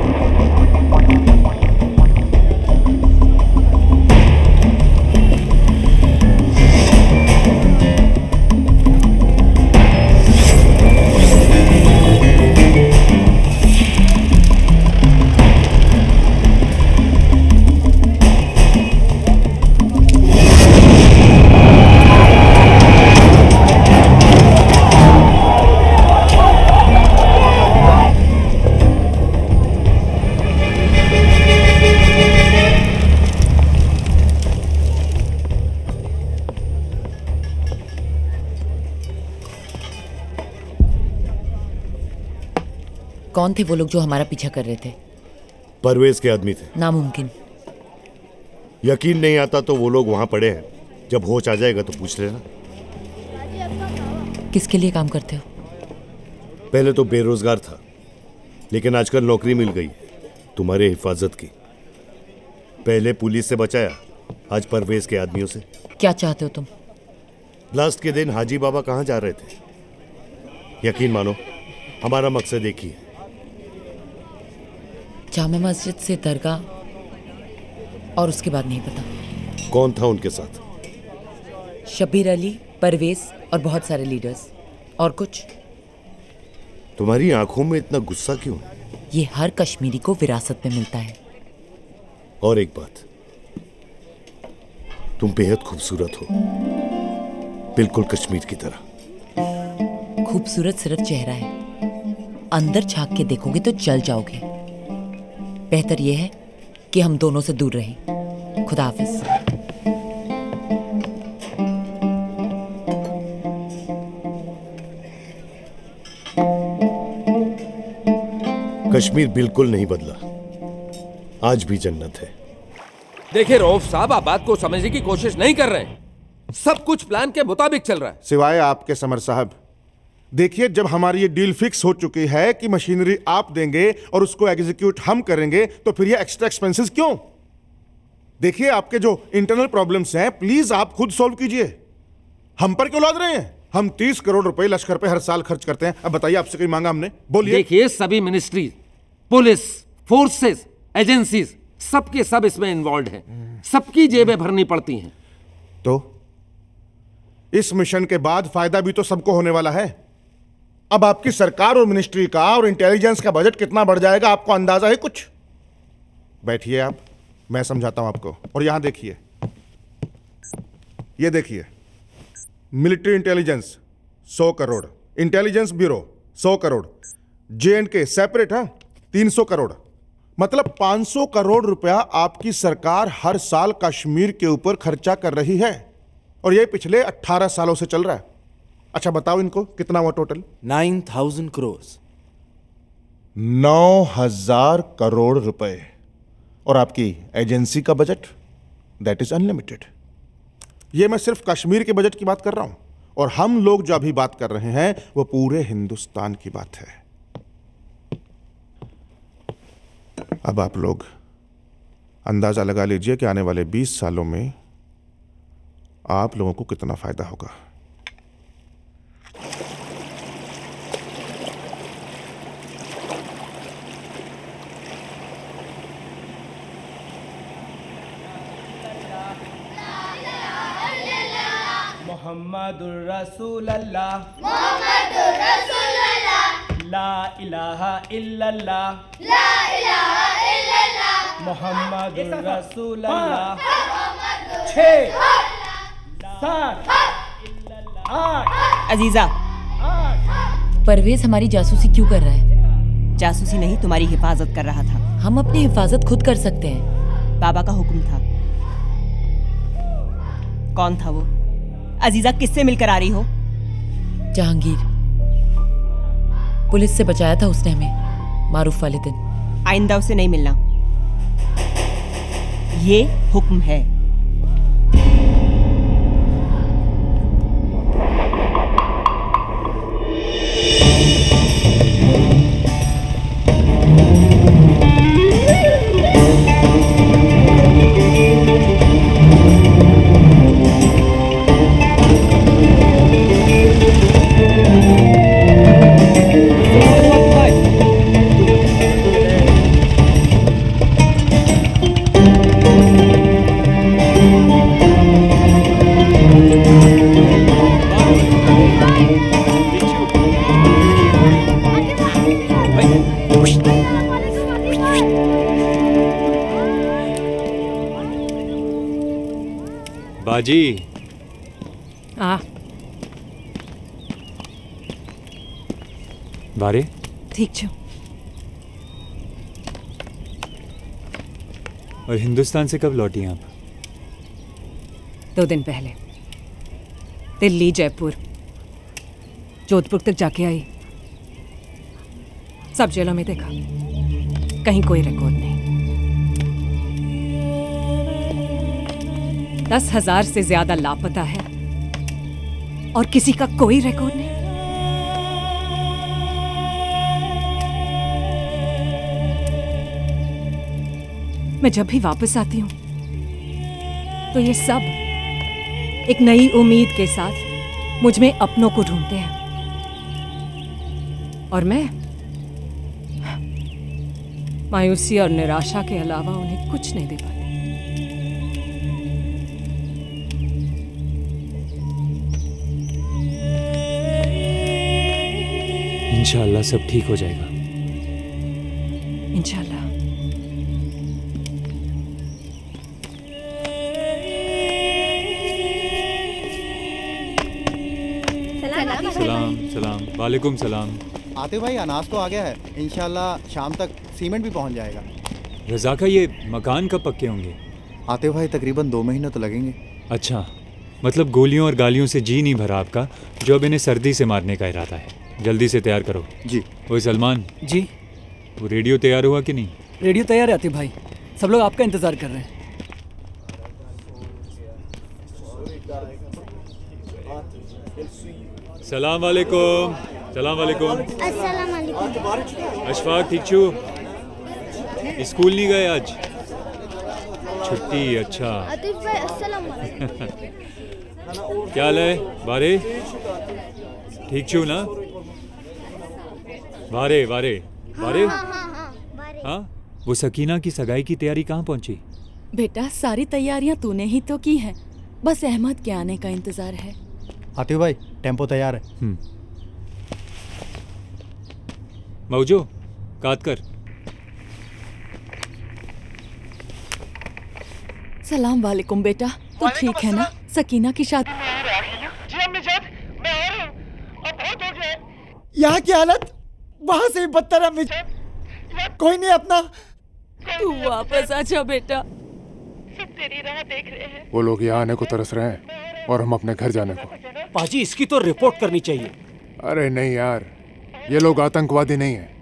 कौन थे वो लोग जो हमारा पीछा कर रहे थे? परवेज के आदमी थे। नामुमकिन। यकीन नहीं आता तो वो लोग वहां पड़े हैं, जब होश आ जाएगा तो पूछ लेना। किसके लिए काम करते हो? पहले तो बेरोजगार था, लेकिन आजकल नौकरी मिल गई तुम्हारे हिफाजत की। पहले पुलिस से बचाया, आज परवेज के आदमियों से। क्या चाहते हो तुम? लास्ट के दिन हाजी बाबा कहाँ जा रहे थे? यकीन मानो हमारा मकसद एक ही है। जामा मस्जिद से दरगाह, और उसके बाद नहीं पता। कौन था उनके साथ? शब्बीर अली, परवेज और बहुत सारे लीडर्स। और कुछ? तुम्हारी आंखों में इतना गुस्सा क्यों है? ये हर कश्मीरी को विरासत में मिलता है। और एक बात, तुम बेहद खूबसूरत हो, बिल्कुल कश्मीर की तरह। खूबसूरत सिर्फ चेहरा है, अंदर झांक के देखोगे तो जल जाओगे। बेहतर यह है कि हम दोनों से दूर रहें। खुदा हाफिज। कश्मीर बिल्कुल नहीं बदला, आज भी जन्नत है। देखिए रऊफ साहब, आप बात को समझने की कोशिश नहीं कर रहे हैं। सब कुछ प्लान के मुताबिक चल रहा है। सिवाय आपके समर साहब। देखिए, जब हमारी ये डील फिक्स हो चुकी है कि मशीनरी आप देंगे और उसको एग्जीक्यूट हम करेंगे, तो फिर ये एक्स्ट्रा एक्सपेंसेस क्यों? देखिए, आपके जो इंटरनल प्रॉब्लम्स हैं, प्लीज आप खुद सॉल्व कीजिए। हम पर क्यों लाद रहे हैं? हम तीस करोड़ रुपए लश्कर पे हर साल खर्च करते हैं। अब बताइए, आपसे कोई मांगा हमने? बोलिए। देखिए, सभी मिनिस्ट्रीज, पुलिस, फोर्सेस, एजेंसीज, सबके सब इसमें इन्वॉल्व हैं। सबकी जेबें भरनी पड़ती हैं। तो इस मिशन के बाद फायदा भी तो सबको होने वाला है। अब आपकी सरकार और मिनिस्ट्री का और इंटेलिजेंस का बजट कितना बढ़ जाएगा, आपको अंदाजा है कुछ? बैठिए आप, मैं समझाता हूं आपको। और यहां देखिए, ये देखिए, मिलिट्री इंटेलिजेंस सौ करोड़, इंटेलिजेंस ब्यूरो सौ crore, J and K separate है तीन सौ करोड़। मतलब पाँच सौ करोड़ रुपया आपकी सरकार हर साल कश्मीर के ऊपर खर्चा कर रही है, और ये पिछले अठारह सालों से चल रहा है। अच्छा बताओ इनको कितना हुआ टोटल? Nine thousand crore. नौ हजार करोड़ रुपए। और आपकी एजेंसी का बजट, दैट इज अनलिमिटेड। ये मैं सिर्फ कश्मीर के बजट की बात कर रहा हूं, और हम लोग जो अभी बात कर रहे हैं वो पूरे हिंदुस्तान की बात है। अब आप लोग अंदाजा लगा लीजिए कि आने वाले बीस सालों में आप लोगों को कितना फायदा होगा। मोहम्मदुर रसूलुल्लाह, मोहम्मदुर रसूलुल्लाह, ला इलाहा इल्लल्लाह, ला इलाहा इल्लल्लाह, मोहम्मदुर रसूलुल्लाह। छः, सात, आठ। अजीजा, परवेज हमारी जासूसी क्यों कर रहा है? जासूसी नहीं, तुम्हारी हिफाजत कर रहा था। हम अपनी हिफाजत खुद कर सकते हैं। बाबा का हुक्म था। कौन था वो? अजीजा, किससे मिलकर आ रही हो? जहांगीर। पुलिस से बचाया था उसने हमें मारूफ वाले दिन। आइंदा उसे नहीं मिलना, ये हुक्म है। बाजी आ बारे ठीक छो। और हिंदुस्तान से कब लौटी आप? दो दिन पहले। दिल्ली, जयपुर, जोधपुर तक जाके आई। सब जेलों में देखा, कहीं कोई रिकॉर्ड नहीं। दस हजार से ज्यादा लापता है और किसी का कोई रिकॉर्ड नहीं। मैं जब भी वापस आती हूँ तो ये सब एक नई उम्मीद के साथ मुझ में अपनों को ढूंढते हैं और मैं मायूसी और निराशा के अलावा उन्हें कुछ नहीं दे पाती। इंशाअल्लाह सब ठीक हो जाएगा। इंशाअल्लाह। सलाम सलाम वालेकुम सलाम। आते भाई अनाज तो आ गया है, इंशाल्लाह शाम तक सीमेंट भी पहुंच जाएगा। रजा का ये मकान कब पक्के होंगे? आते भाई तकरीबन दो महीने तो लगेंगे। अच्छा, मतलब गोलियों और गालियों से जी नहीं भरा आपका, जो अब इन्हें सर्दी से मारने का इरादा है। जल्दी से तैयार करो। जी। ओए सलमान जी। वो रेडियो तैयार हुआ कि नहीं? रेडियो तैयार है आतिफ भाई, सब लोग आपका इंतजार कर रहे हैं। सलाम वालेकुम। सलाम वालेकुम। अस्सलाम वालेकुम। अशफाक ठीक छू? स्कूल नहीं गए आज? छुट्टी? अच्छा। आतिफ भाई अस्सलाम वालेकुम। क्या हाल है बारे? ठीक छू ना? बारे बारे बारे हाँ, हाँ, हाँ, बारे। हाँ, वो सकीना की सगाई की तैयारी कहाँ पहुंची? बेटा सारी तैयारियां तूने ही तो की हैं, बस अहमद के आने का इंतजार है। आतिफ भाई टेम्पो तैयार है। हम्म। मौजो काट कर। सलाम वालेकुम बेटा, तो ठीक है ना? सकीना की शादी यहाँ की हालत वहाँ से भी बदतर है। कोई नहीं अपना। तू वापस आ जा बेटा, सब तेरी राह देख रहे हैं। वो लोग यहाँ आने को तरस रहे हैं और हम अपने घर जाने को। पाजी इसकी तो रिपोर्ट करनी चाहिए। अरे नहीं यार, ये लोग आतंकवादी नहीं हैं,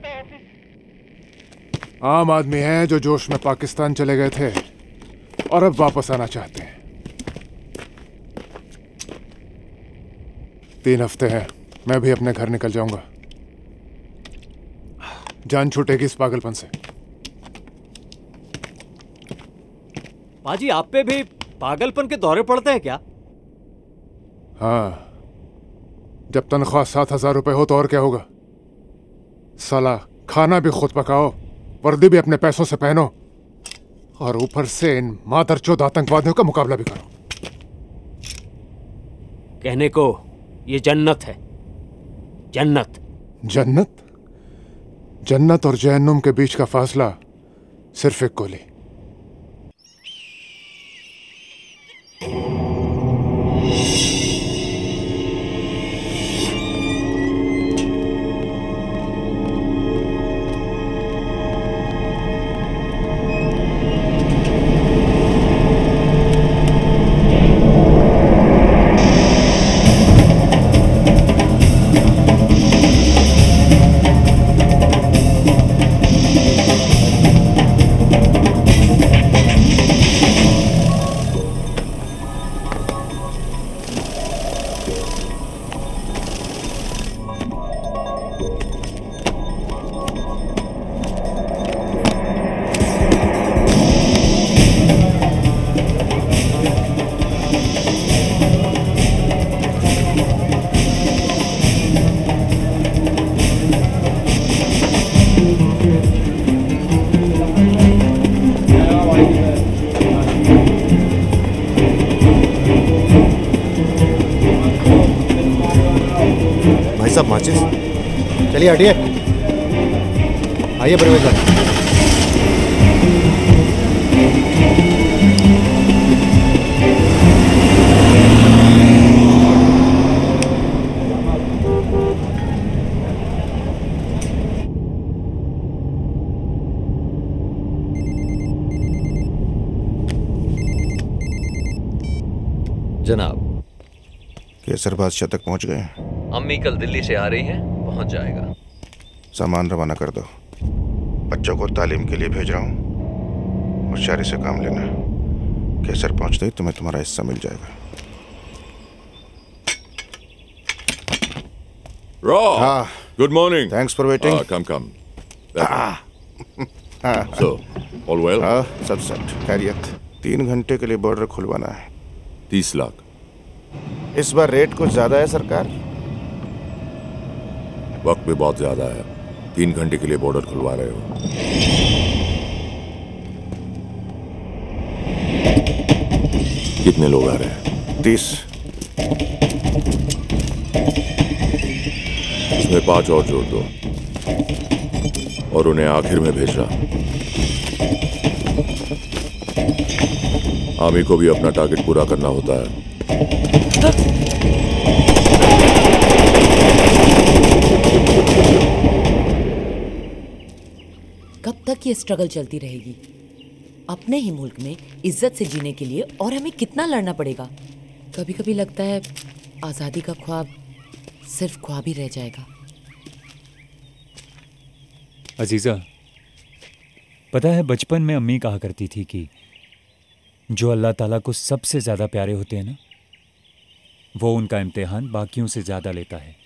आम आदमी हैं जो जोश में पाकिस्तान चले गए थे और अब वापस आना चाहते हैं। तीन हफ्ते हैं, मैं भी अपने घर निकल जाऊंगा। जान छूटेगी इस पागलपन से। पाजी आप पे भी पागलपन के दौरे पड़ते हैं क्या? हाँ, जब तनख्वाह सात हजार रुपए हो तो और क्या होगा। साला खाना भी खुद पकाओ, वर्दी भी अपने पैसों से पहनो और ऊपर से इन मादरचोद आतंकवादियों का मुकाबला भी करो। कहने को ये जन्नत है, जन्नत। जन्नत? जन्नत और जहन्नुम के बीच का फासला सिर्फ एक गोली। सब माचिस चलिए हटिए, आइए प्रवेश भाई। जनाब, केसर बादशाह तक पहुंच गए। अम्मी कल दिल्ली से आ रही हैं, पहुंच जाएगा। सामान रवाना कर दो, बच्चों को तालीम के लिए भेज रहा हूँ, होशियारी से काम लेना। केसर पहुंचते ही तुम्हें तुम्हारा हिस्सा मिल जाएगा। Raw. Ah. Good morning. Thanks for waiting. Ah, come, come. Ah. So, all well? हाँ, सब सेट, खैरियत। तीन घंटे के लिए बॉर्डर खुलवाना है। तीस लाख। इस बार रेट कुछ ज्यादा है सरकार। वक्त भी बहुत ज्यादा है। तीन घंटे के लिए बॉर्डर खुलवा रहे हो। कितने लोग आ रहे हैं? तीस। इसमें पांच और जोड़ दो और उन्हें आखिर में भेजना। आर्मी को भी अपना टारगेट पूरा करना होता है। कब तक ये स्ट्रगल चलती रहेगी? अपने ही मुल्क में इज्जत से जीने के लिए और हमें कितना लड़ना पड़ेगा। कभी कभी लगता है आजादी का ख्वाब सिर्फ ख्वाब ही रह जाएगा। अजीजा, पता है बचपन में अम्मी कहा करती थी कि जो अल्लाह ताला को सबसे ज़्यादा प्यारे होते हैं ना, वो उनका इम्तिहान बाकियों से ज़्यादा लेता है।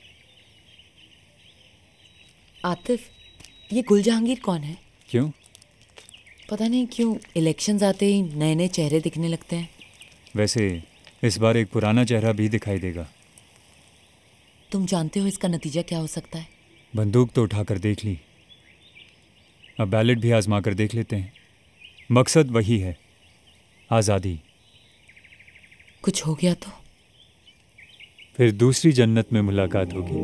आतिफ, ये गुल जहांगीर कौन है? क्यों? पता नहीं क्यों इलेक्शंस आते ही नए नए चेहरे दिखने लगते हैं। वैसे इस बार एक पुराना चेहरा भी दिखाई देगा। तुम जानते हो इसका नतीजा क्या हो सकता है? बंदूक तो उठाकर देख ली, अब बैलेट भी आजमा कर देख लेते हैं। मकसद वही है, आज़ादी। कुछ हो गया तो? फिर दूसरी जन्नत में मुलाकात होगी।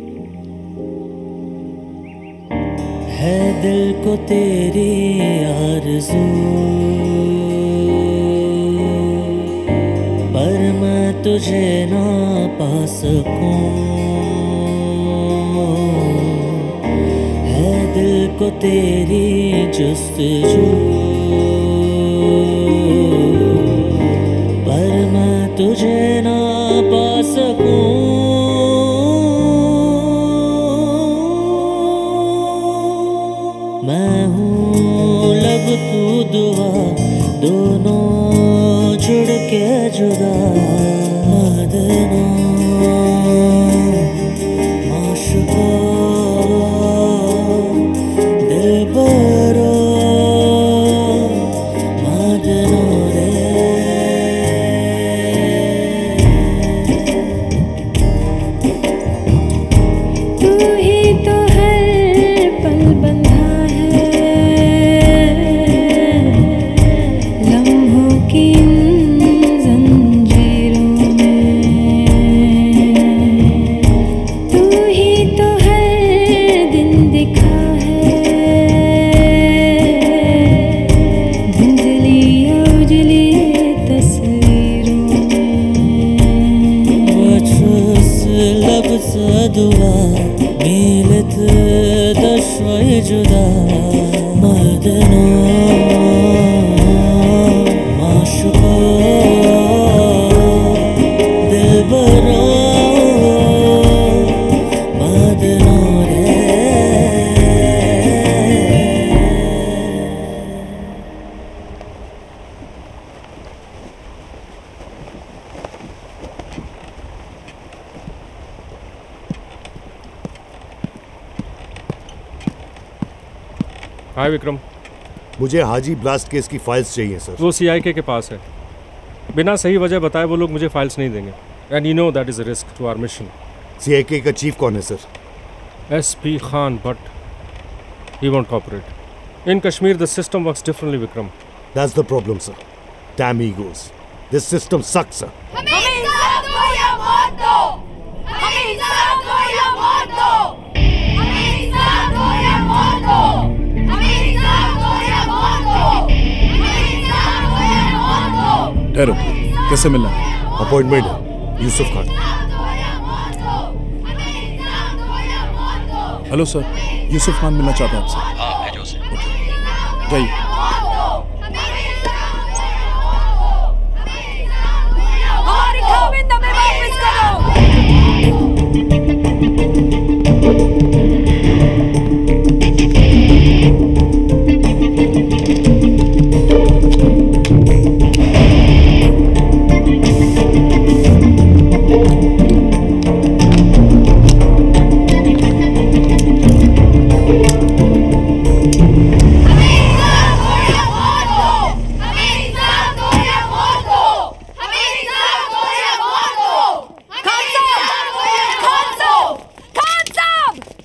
है दिल को तेरी आरज़ू, पर मैं तुझे ना पा सकूं। है दिल को तेरी जुस्तजू, पर मैं तुझे ना पा सकूं। मैं हूँ लब तू दुआ, दोनों जुड़ के जुदा। मदना माशुका दिलबरा मदना रे। तू ही तो हर पल बंधा दुआ मिलत दशवई जुदा। मदना माशुका दिलबरा मदना रे। हाय विक्रम। मुझे हाजी ब्लास्ट केस की फाइल्स चाहिए सर। वो सीआईके के पास है। बिना सही वजह बताए वो लोग मुझे फाइल्स नहीं देंगे। And you know that is a risk to our mission. CIK का चीफ कौन है sir? SP Khan, but he won't cooperate. In Kashmir the system works differently Vikram. That's the problem sir. Damn egos. This system sucks sir. हमें इंसाफ दो या मौत दो। हमें इंसाफ दो या मौत दो। हमें इंसाफ दो या मौत दो। ठहरो, कैसे मिलना? अपॉइंटमेंट है, यूसुफ खान। हेलो सर, यूसुफ खान मिलना चाहता है आपसे। हाँ, भेजो उसे। जाइए। हमारी खाविंद हमें वापस करो।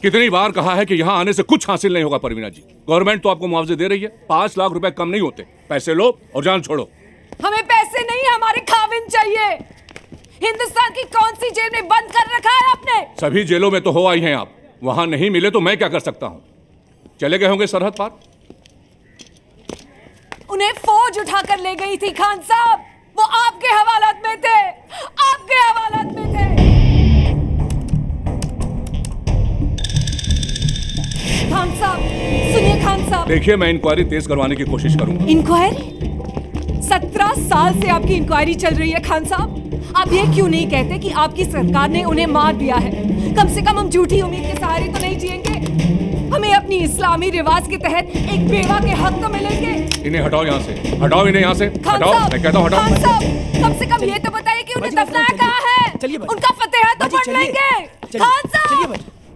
कितनी बार कहा है कि यहाँ आने से कुछ हासिल नहीं होगा परवीना जी। गवर्नमेंट तो आपको मुआवजे दे रही है, पांच लाख रुपए कम नहीं होते। पैसे लो और जान छोड़ो। हमें पैसे नहीं, हमारे खाविन चाहिए। हिंदुस्तान की कौन सी जेल में बंद कर रखा है आपने? सभी जेलों में तो हो आई हैं आप, वहां नहीं मिले तो मैं क्या कर सकता हूँ? चले गए होंगे सरहद पार। उन्हें फौज उठाकर ले गई थी खान साहब, वो आपके हवालात में थे, आपके हवालात में थे। खान साहब सुनिए, खान साहब देखिए, मैं इंक्वायरी तेज करवाने की कोशिश करूंगा। इंक्वायरी? सत्रह साल से आपकी इंक्वायरी चल रही है खान साहब। आप ये क्यों नहीं कहते कि आपकी सरकार ने उन्हें मार दिया है? कम से कम हम झूठी उम्मीद के सहारे तो नहीं जिएंगे। हमें अपनी इस्लामी रिवाज के तहत एक बेवा के हक तो मिलेंगे। इन्हें हटाओ यहाँ से, हटाओ इन्हें यहाँ से, हटाओ। मैं कहता हूँ हटाओ। खान साहब कम से कम ये तो बताइए कि उन्हें दफनाया कहाँ है? उनका फतेहा तो पढ़ लेंगे। खान साहब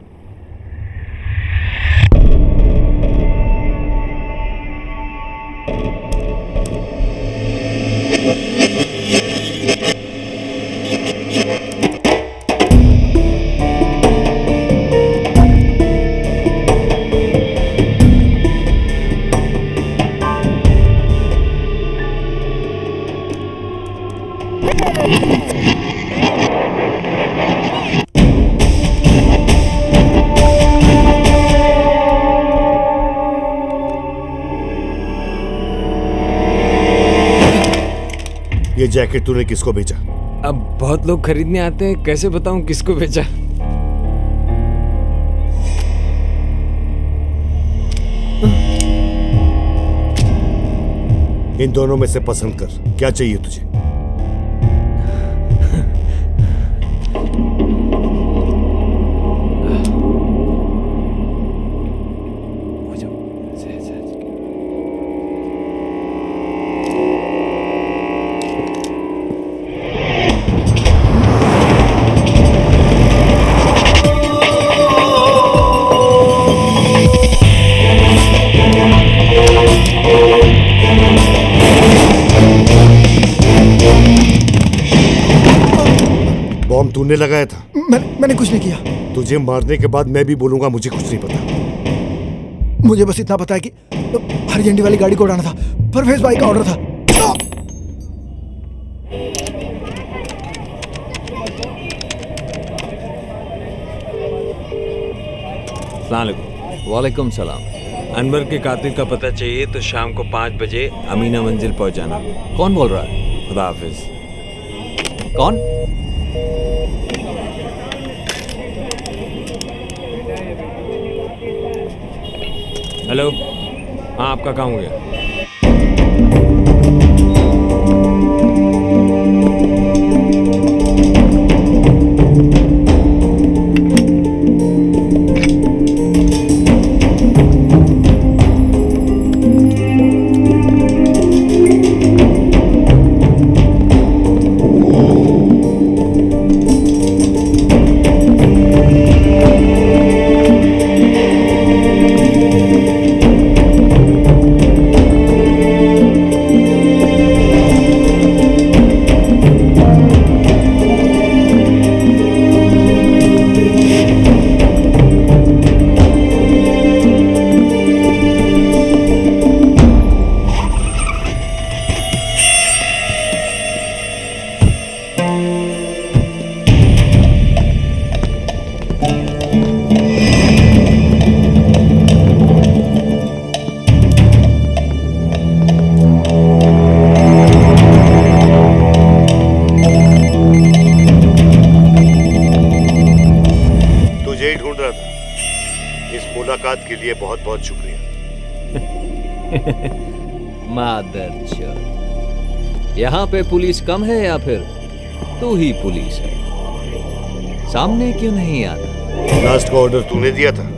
ये जैकेट तूने किसको बेचा? अब बहुत लोग खरीदने आते हैं, कैसे बताऊं किसको बेचा? इन दोनों में से पसंद कर, क्या चाहिए तुझे? तूने लगाया था? मैं, मैंने कुछ नहीं किया। तुझे मारने के बाद मैं भी बोलूंगा मुझे कुछ नहीं पता। मुझे बस इतना पता है कि हरी झंडी वाली गाड़ी को उड़ाना था, परवेज भाई का ऑर्डर था। वालेकुम सलाम। अनवर के कातिल का पता चाहिए तो शाम को पाँच बजे अमीना मंजिल पहुंच जाना। कौन बोल रहा है? खुदा हाफिज। कौन? हेलो, हाँ आपका काम हो गया। के लिए बहुत बहुत शुक्रिया। मादरचोद, यहाँ पे पुलिस कम है या फिर तू ही पुलिस है? सामने क्यों नहीं आता? लास्ट का ऑर्डर तूने दिया था।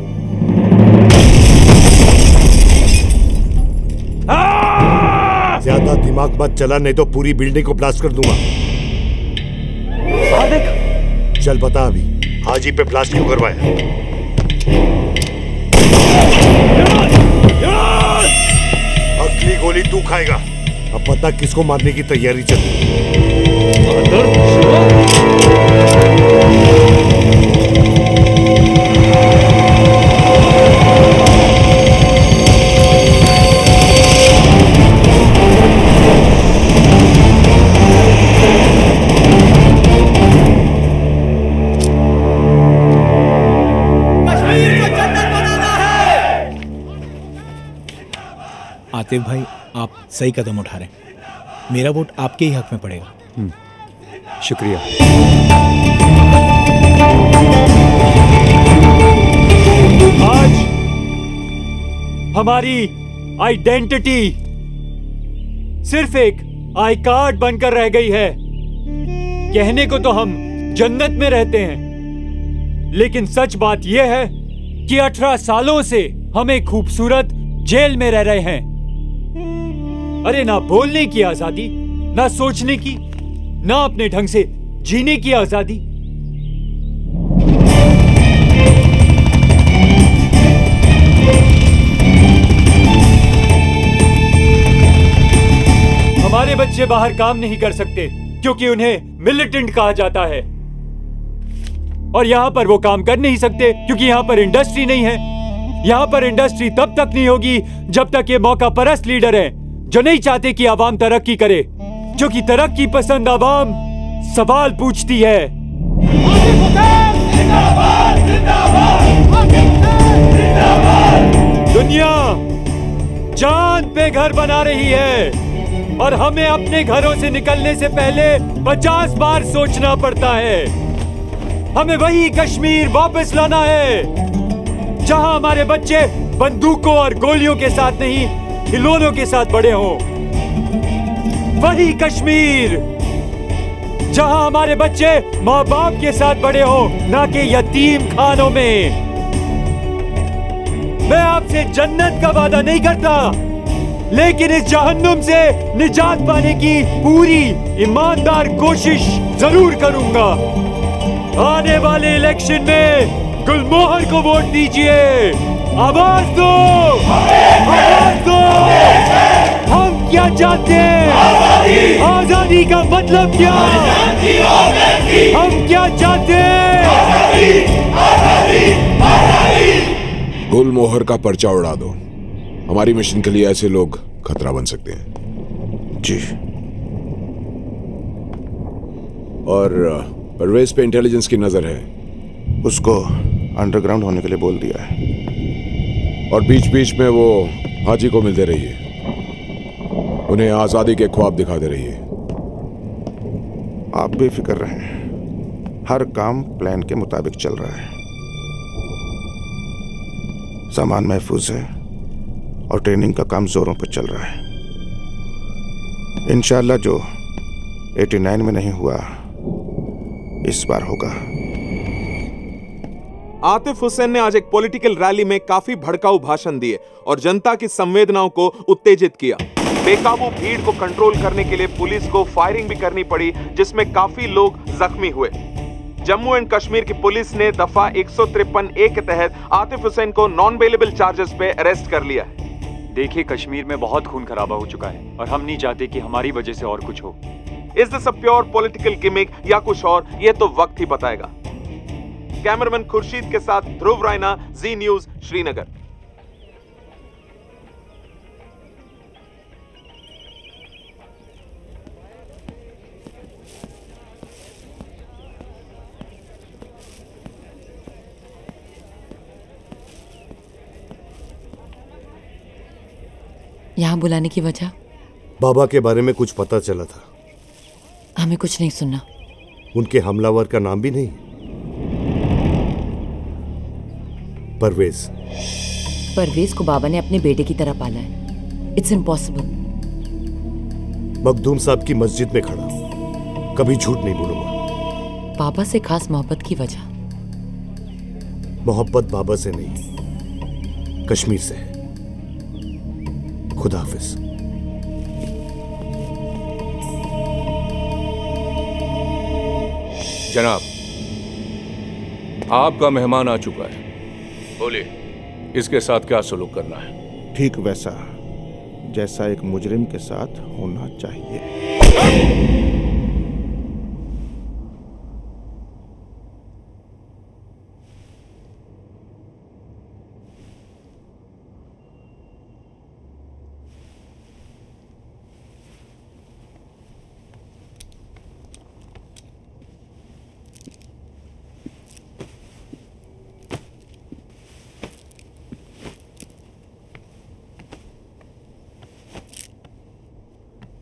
ज्यादा दिमाग मत चला, नहीं तो पूरी बिल्डिंग को ब्लास्ट कर दूंगा। चल बता अभी हाजी पे ब्लास्ट क्यों करवाया? अगली गोली तू खाएगा। अब पता किसको मारने की तैयारी चल रही है। आतिफ भाई, आप सही कदम उठा रहे हैं। मेरा वोट आपके ही हक में पड़ेगा। शुक्रिया। आज हमारी आइडेंटिटी सिर्फ एक आई कार्ड बनकर रह गई है। कहने को तो हम जन्नत में रहते हैं, लेकिन सच बात यह है कि अठारह सालों से हम एक खूबसूरत जेल में रह रहे हैं। अरे ना बोलने की आजादी, ना सोचने की, ना अपने ढंग से जीने की आजादी। हमारे बच्चे बाहर काम नहीं कर सकते क्योंकि उन्हें मिलिटेंट कहा जाता है, और यहां पर वो काम कर नहीं सकते क्योंकि यहां पर इंडस्ट्री नहीं है। यहां पर इंडस्ट्री तब तक नहीं होगी जब तक ये मौका परस्त लीडर हैं जो नहीं चाहते कि आवाम तरक्की करे, जो कि तरक्की पसंद आवाम सवाल पूछती है। दुनिया चांद पे घर बना रही है और हमें अपने घरों से निकलने से पहले पचास बार सोचना पड़ता है। हमें वही कश्मीर वापस लाना है जहां हमारे बच्चे बंदूकों और गोलियों के साथ नहीं, खिलौनों के साथ बड़े हों। वही कश्मीर जहां हमारे बच्चे माँ बाप के साथ बड़े हों, ना कि यतीम खानों में। मैं आपसे जन्नत का वादा नहीं करता, लेकिन इस जहन्नुम से निजात पाने की पूरी ईमानदार कोशिश जरूर करूंगा। आने वाले इलेक्शन में गुलमोहर को वोट दीजिए। आवाज दो, आवाज दो। हम क्या चाहते हैं? आजादी का मतलब क्या? हम क्या चाहते हैं? गुलमोहर का पर्चा उड़ा दो। हमारी मिशन के लिए ऐसे लोग खतरा बन सकते हैं। जी। और परवेज पे इंटेलिजेंस की नजर है। उसको अंडरग्राउंड होने के लिए बोल दिया है। और बीच बीच में वो हाजी को मिलते रहिए, उन्हें आजादी के ख्वाब दिखाते रहिए। आप बेफिक्र रहें, हर काम प्लान के मुताबिक चल रहा है। सामान महफूज है और ट्रेनिंग का काम जोरों पर चल रहा है। इंशाल्लाह जो नवासी में नहीं हुआ इस बार होगा। आतिफ हुसैन ने आज एक पॉलिटिकल रैली में काफी भड़काऊ भाषण दिए और जनता की संवेदनाओं को उत्तेजित किया। बेकाबू भीड़ को कंट्रोल करने के लिए पुलिस को फायरिंग भी करनी पड़ी, जिसमें काफी लोग जख्मी हुए। जम्मू एंड कश्मीर की पुलिस ने दफा एक सौ तिरपन ए के तहत आतिफ हुसैन को नॉन बेलेबल चार्जेस पे अरेस्ट कर लिया है। देखिए, कश्मीर में बहुत खून खराबा हो चुका है और हम नहीं चाहते कि हमारी वजह से और कुछ हो। Is this a pure political gimmick या कुछ और, ये तो वक्त ही बताएगा। कैमरामैन खुर्शीद के साथ ध्रुव रायना, जी न्यूज, श्रीनगर। यहाँ बुलाने की वजह? बाबा के बारे में कुछ पता चला था। हमें कुछ नहीं सुनना। उनके हमलावर का नाम भी नहीं? परवेज। परवेज को बाबा ने अपने बेटे की तरह पाला है। It's impossible. मखदूम साहब की मस्जिद में खड़ा, कभी झूठ नहीं बोलूंगा। बाबा से खास मोहब्बत की वजह? मोहब्बत बाबा से नहीं, कश्मीर से है। खुदा हाफिज। जनाब, आपका मेहमान आ चुका है। बोलिए, इसके साथ क्या सलूक करना है? ठीक वैसा जैसा एक मुजरिम के साथ होना चाहिए।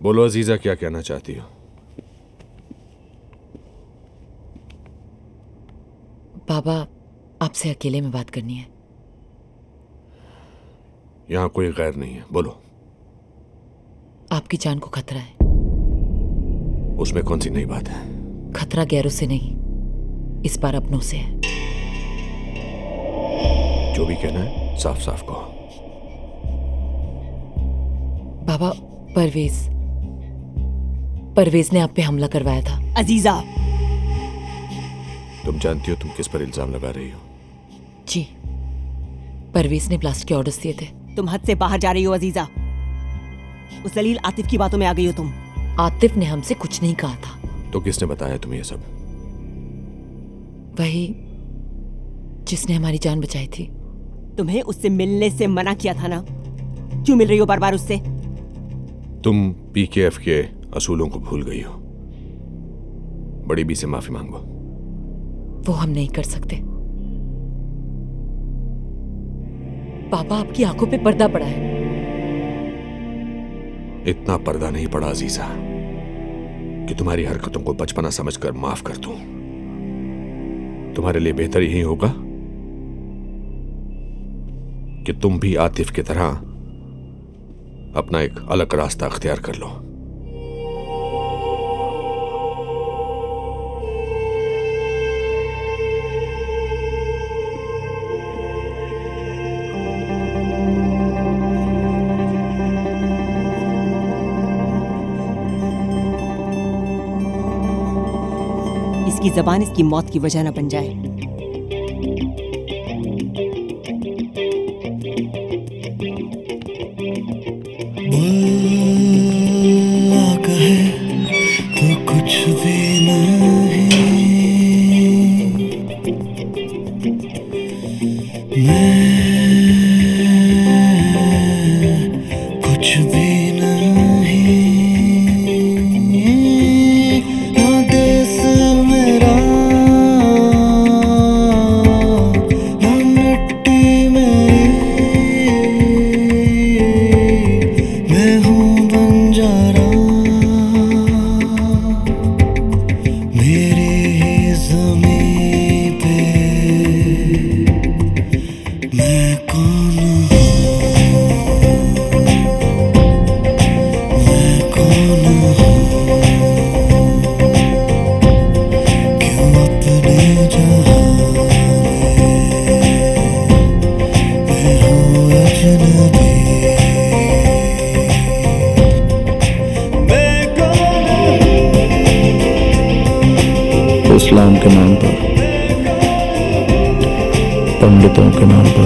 बोलो अजीजा, क्या कहना चाहती हो? बाबा, आपसे अकेले में बात करनी है। यहां कोई गैर नहीं है, बोलो। आपकी जान को खतरा है। उसमें कौन सी नई बात है? खतरा गैरों से नहीं, इस बार अपनों से है। जो भी कहना है साफ साफ कहो। बाबा, परवेज परवेज ने आप पे हमला करवाया था। अजीजा, तुम जानती हो तुम किस पर इल्जाम लगा रही हो? जी, परवेज ने ब्लास्ट के ऑर्डर्स दिए थे। तुम हद से बाहर जा रही हो अजीजा। उस जलील आतिफ की बातों में आ गई हो तुम। आतिफ ने हमसे कुछ नहीं कहा था। तो किसने बताया तुम्हें ये सब? वही जिसने हमारी जान बचाई थी। तुम्हें उससे मिलने से मना किया था ना, क्यों मिल रही हो बार बार उससे? तुम पीकेएफ के असूलों को भूल गई हो। बड़ी बी से माफी मांगो। वो हम नहीं कर सकते। पापा, आपकी आंखों पे पर्दा पड़ा है। इतना पर्दा नहीं पड़ा अजीजा कि तुम्हारी हरकतों को बचपना समझकर माफ कर दूं। तुम्हारे लिए बेहतर यही होगा कि तुम भी आतिफ की तरह अपना एक अलग रास्ता अख्तियार कर लो। इसकी जबान इसकी मौत की वजह न बन जाए। कहे तो कुछ भी नहीं, मैं कुछ भी नहीं, ना देश मेरा ना मिट्टी मेरी, मैं हूँ बंजारा मेरी ही ज़मीं पे। मैं कौन हूँ, मैं कौन हूँ, क्यों अपने जहाँ में मैं हूँ अजनबी। मैं कौन हूँ, इस्लाम के नाम पर, पंडितों के नाम पर,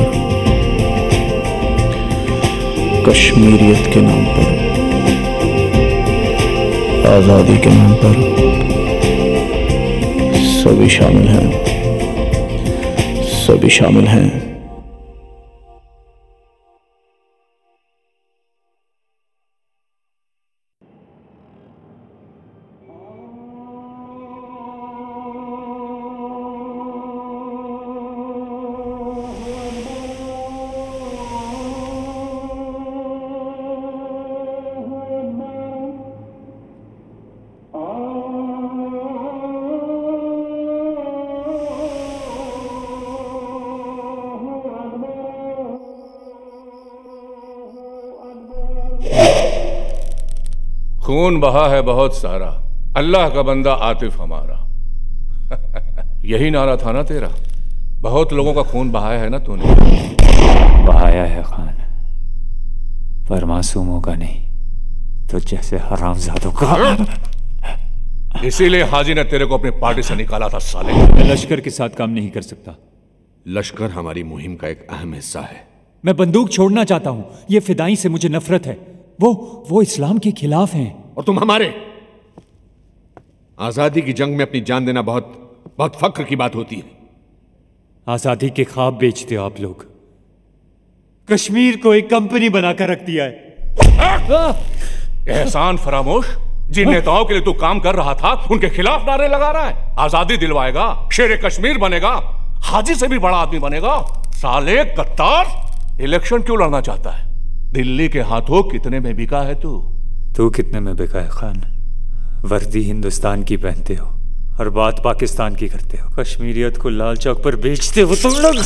कश्मीरियत के नाम पर, आज़ादी के नाम पर सभी शामिल हैं, सभी शामिल हैं। खून बहा है बहुत सारा, अल्लाह का बंदा आतिफ हमारा। यही नारा था ना तेरा? बहुत लोगों का खून बहाया है ना तूने? बहाया है खान, पर मासूमों का नहीं, तो जैसे हरामजादों का। इसीलिए हाजी ने तेरे को अपनी पार्टी से निकाला था साले। मैं लश्कर के साथ काम नहीं कर सकता। लश्कर हमारी मुहिम का एक अहम हिस्सा है। मैं बंदूक छोड़ना चाहता हूं। ये फिदाई से मुझे नफरत है। वो वो इस्लाम के खिलाफ हैं। और तुम हमारे। आजादी की जंग में अपनी जान देना बहुत बहुत फक्र की बात होती है। आजादी के ख्वाब बेचते हो आप लोग। कश्मीर को एक कंपनी बनाकर रख दिया है। एहसान फरामोश, जिन नेताओं के लिए तू काम कर रहा था उनके खिलाफ नारे लगा रहा है। आजादी दिलवाएगा, शेर कश्मीर बनेगा, हाजी से भी बड़ा आदमी बनेगा। साले गद्दार, इलेक्शन क्यों लड़ना चाहता है? दिल्ली के हाथों कितने में बिका है तू? तू कितने में बिका है खान? वर्दी हिंदुस्तान की पहनते हो और बात पाकिस्तान की करते हो। कश्मीरियत को लाल चौक पर बेचते हो तुम लोग।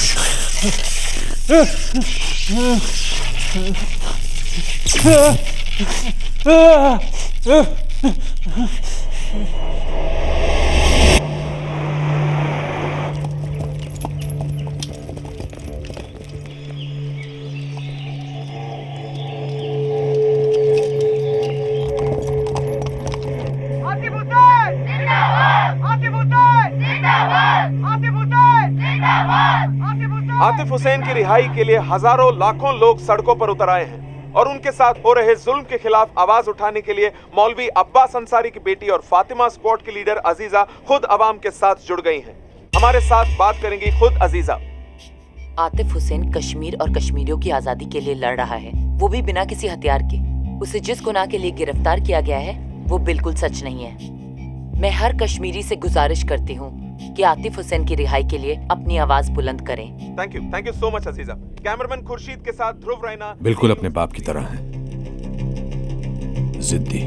आतिफ हुसैन की रिहाई के लिए हजारों लाखों लोग सड़कों पर उतर आए हैं और उनके साथ हो रहे जुल्म के खिलाफ आवाज उठाने के लिए मौलवी अब्बास अंसारी की बेटी और फातिमा स्क्वाड की लीडर अजीजा खुद अवाम के साथ जुड़ गई हैं। हमारे साथ बात करेंगी खुद अजीजा। आतिफ हुसैन कश्मीर और कश्मीरियों की आजादी के लिए लड़ रहा है, वो भी बिना किसी हथियार के। उसे जिस गुनाह के लिए गिरफ्तार किया गया है वो बिल्कुल सच नहीं है। मैं हर कश्मीरी से गुजारिश करती हूँ कि आतिफ हुसैन की रिहाई के लिए अपनी आवाज बुलंद करें। Thank you, thank you so much Aziza. Cameraman Khurshid के साथ ध्रुव रैना। बिल्कुल अपने बाप की तरह है, जिद्दी।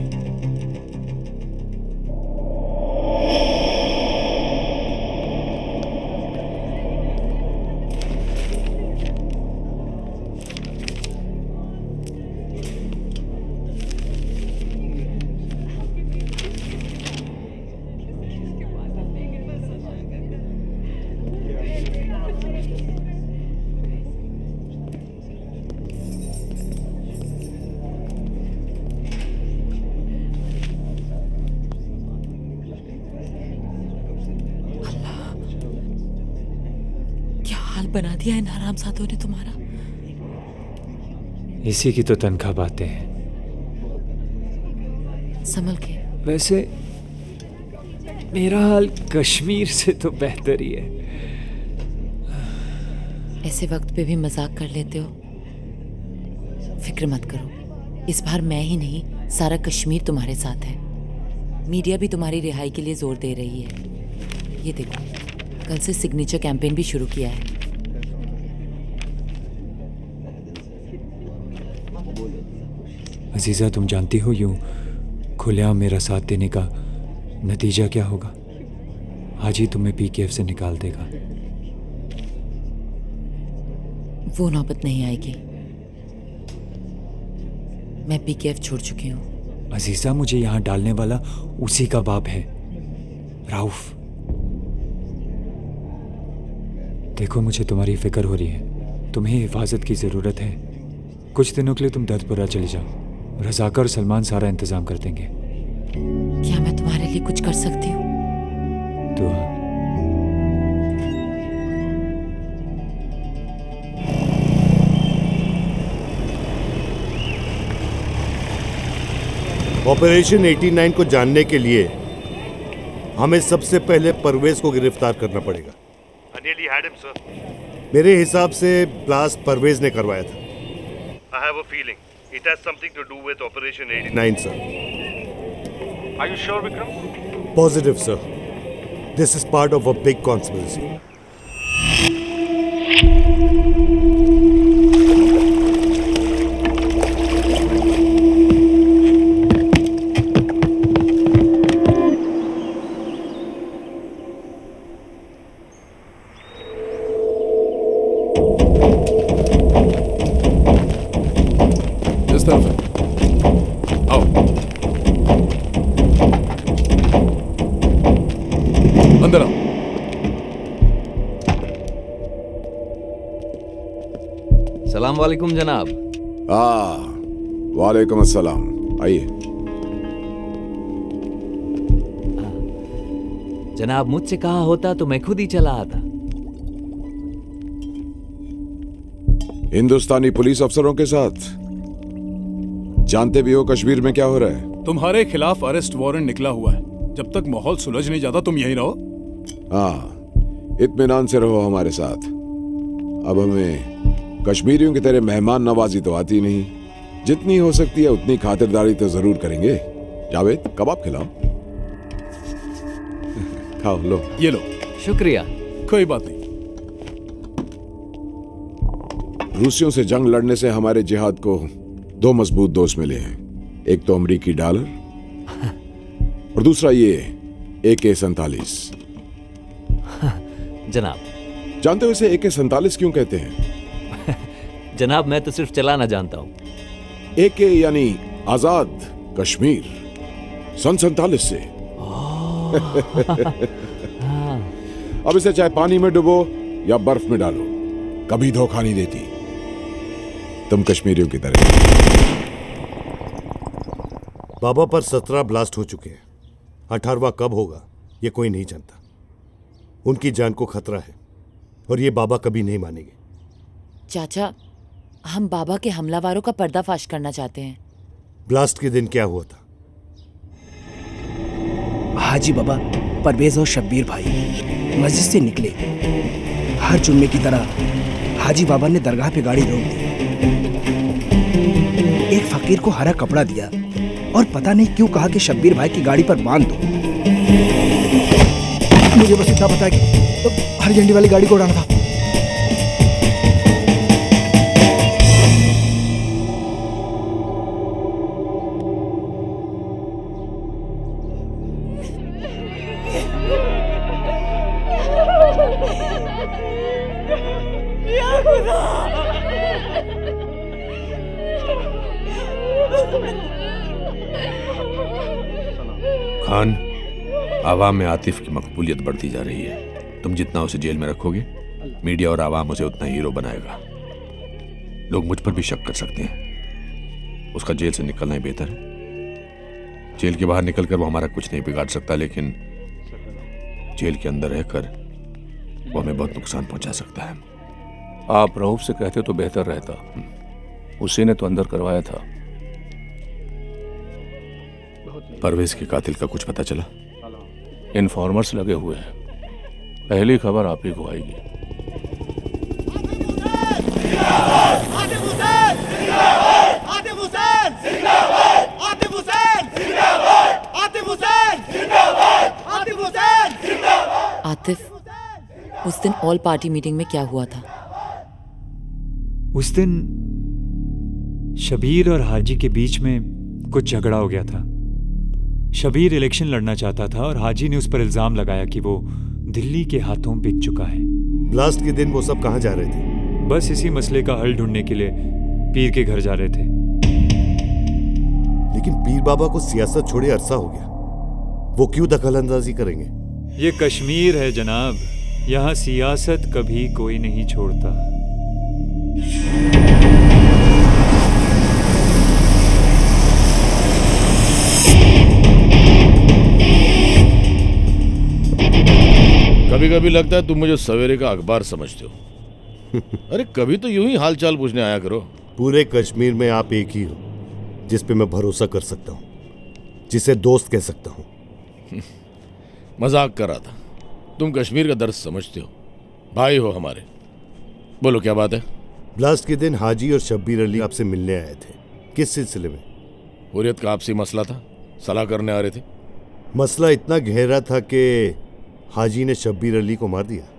बना दिया इन हरामजादों ने तुम्हारा। इसी की तो तनख्वाह बातें हैं। संभल के। वैसे मेरा हाल कश्मीर से तो बेहतर ही है। ऐसे वक्त पे भी मजाक कर लेते हो। फिक्र मत करो, इस बार मैं ही नहीं सारा कश्मीर तुम्हारे साथ है। मीडिया भी तुम्हारी रिहाई के लिए जोर दे रही है। ये देखो, कल से सिग्नेचर कैंपेन भी शुरू किया है। अजीजा, तुम जानती हो यूं खुलेआम मेरा साथ देने का नतीजा क्या होगा? आज ही तुम्हें पीकेएफ से निकाल देगा। वो नौबत नहीं आएगी। मैं पीकेएफ छोड़ चुकी हूँ। अजीजा, मुझे यहाँ डालने वाला उसी का बाप है, राउफ। देखो, मुझे तुम्हारी फिक्र हो रही है। तुम्हें हिफाजत की जरूरत है। कुछ दिनों के लिए तुम दर्दपुरा चले जाओ। रजाकर और सलमान सारा इंतजाम कर देंगे। क्या मैं तुम्हारे लिए कुछ कर सकती हूँ? दुआ। ऑपरेशन नवासी को जानने के लिए हमें सबसे पहले परवेज को गिरफ्तार करना पड़ेगा। मेरे हिसाब से ब्लास्ट परवेज ने करवाया था। I have a feeling it has something to do with Operation Nine, sir. Are you sure, Vikram? Positive, sir. This is part of a big conspiracy. सलाम वालेकुम जनाब। हाँ, वालेकुम अस्सलाम। आइए। जनाब, मुझसे कहा होता तो मैं खुद ही चला आता। हिंदुस्तानी पुलिस अफसरों के साथ? जानते भी हो कश्मीर में क्या हो रहा है। तुम्हारे खिलाफ अरेस्ट वारंट निकला हुआ है। जब तक माहौल सुलझ नहीं जाता तुम यहीं रहो। हाँ, इत्मीनान से रहो हमारे साथ। अब हमें कश्मीरियों की तरह मेहमान नवाजी तो आती नहीं। जितनी हो सकती है उतनी खातिरदारी तो जरूर करेंगे। जावेद, कबाब खिलाओ। खाओ, लो। ये लो। शुक्रिया। कोई बात नहीं। रूसियों से जंग लड़ने से हमारे जिहाद को दो मजबूत दोस्त मिले हैं, एक तो अमरीकी डॉलर और दूसरा ये ए के सैतालीस। जनाब, जानते हो इसे ए के सैतालीस क्यों कहते हैं? जनाब, मैं तो सिर्फ चलाना जानता हूं। ए के यानी आजाद कश्मीर, सन सैतालीस से। अब इसे चाहे पानी में डुबो या बर्फ में डालो, कभी धोखा नहीं देती। तुम कश्मीरियों की तरह। बाबा पर सत्रह ब्लास्ट हो चुके हैं। अठारहवां कब होगा ये कोई नहीं जानता। उनकी जान को खतरा है और ये बाबा कभी नहीं मानेंगे। चाचा, हम बाबा के हमलावरों का पर्दाफाश करना चाहते हैं। ब्लास्ट के दिन क्या हुआ था? हाजी बाबा, परवेज और शब्बीर भाई मस्जिद से निकले। हर जुम्मे की तरह हाजी बाबा ने दरगाह पे गाड़ी रोक दी। एक फकीर को हरा कपड़ा दिया और पता नहीं क्यों कहा कि शब्बीर भाई की गाड़ी पर बांध दो। मुझे बस इतना पता है कि तो हरी झंडी वाली गाड़ी को उड़ाना था। खान, आवाम में आतिफ की मकबूलियत बढ़ती जा रही है। तुम जितना उसे जेल में रखोगे, मीडिया और आवाम उसे उतना हीरो बनाएगा। लोग मुझ पर भी शक कर सकते हैं। उसका जेल से निकलना ही बेहतर है। जेल के बाहर निकलकर वो हमारा कुछ नहीं बिगाड़ सकता, लेकिन जेल के अंदर रहकर वो हमें बहुत नुकसान पहुंचा सकता है। आप रऊफ से कहते तो बेहतर रहता। उसी ने तो अंदर करवाया था। परवेज के कातिल का कुछ पता चला? इन्फॉर्मर्स लगे हुए हैं। पहली खबर आप ही को आएगी। आतिफ, उस दिन ऑल पार्टी मीटिंग में क्या हुआ था? उस दिन शबीर और हाजी के बीच में कुछ झगड़ा हो गया था। शबीर इलेक्शन लड़ना चाहता था और हाजी ने उस पर इल्जाम लगाया कि वो दिल्ली के हाथों बिक चुका है। ब्लास्ट के दिन वो सब कहां जा रहे थे? बस इसी मसले का हल ढूंढने के लिए पीर के घर जा रहे थे। लेकिन पीर बाबा को सियासत छोड़े अरसा हो गया, वो क्यों दखलंदाजी करेंगे? ये कश्मीर है जनाब, यहाँ सियासत कभी कोई नहीं छोड़ता। कभी कभी लगता है तुम मुझे सवेरे का अखबार समझते हो। अरे कभी तो यूं ही हालचाल पूछने आया करो। पूरे कश्मीर में आप एक ही हो जिस पे मैं भरोसा कर सकता हूँ, जिसे दोस्त कह सकता हूँ। मजाक कर रहा था। तुम कश्मीर का दर्द समझते हो, भाई हो हमारे। बोलो क्या बात है? ब्लास्ट के दिन हाजी और शब्बीर अली आपसे मिलने आए थे। किस सिलसिले में? हुर्रियत का आपसी मसला था, सलाह करने आ रहे थे। मसला इतना गहरा था कि हाजी ने शब्बीर अली को मार दिया।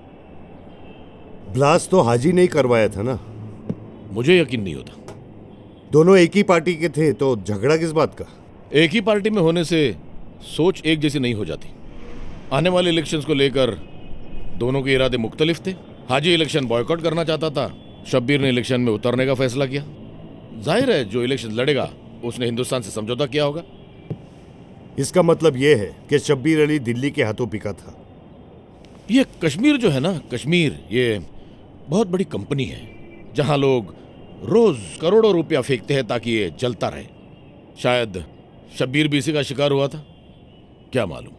ब्लास्ट तो हाजी ने ही करवाया था ना? मुझे यकीन नहीं होता। दोनों एक ही पार्टी के थे तो झगड़ा किस बात का? एक ही पार्टी में होने से सोच एक जैसी नहीं हो जाती। आने वाले इलेक्शंस को लेकर दोनों के इरादे मुख्तलिफ थे। हाजी इलेक्शन बॉयकॉट करना चाहता था, शब्बीर ने इलेक्शन में उतरने का फैसला किया। जाहिर है जो इलेक्शन लड़ेगा उसने हिंदुस्तान से समझौता किया होगा। इसका मतलब यह है कि शब्बीर अली दिल्ली के हाथों बिका था। ये कश्मीर जो है ना, कश्मीर ये बहुत बड़ी कंपनी है जहां लोग रोज करोड़ों रुपया फेंकते हैं ताकि ये जलता रहे। शायद शब्बीर भी इसी का शिकार हुआ था, क्या मालूम।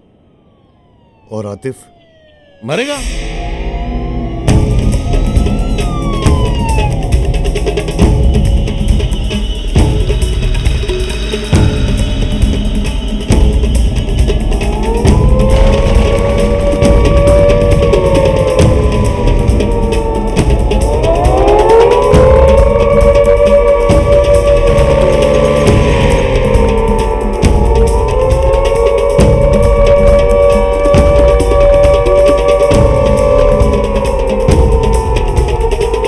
और आतिफ मरेगा।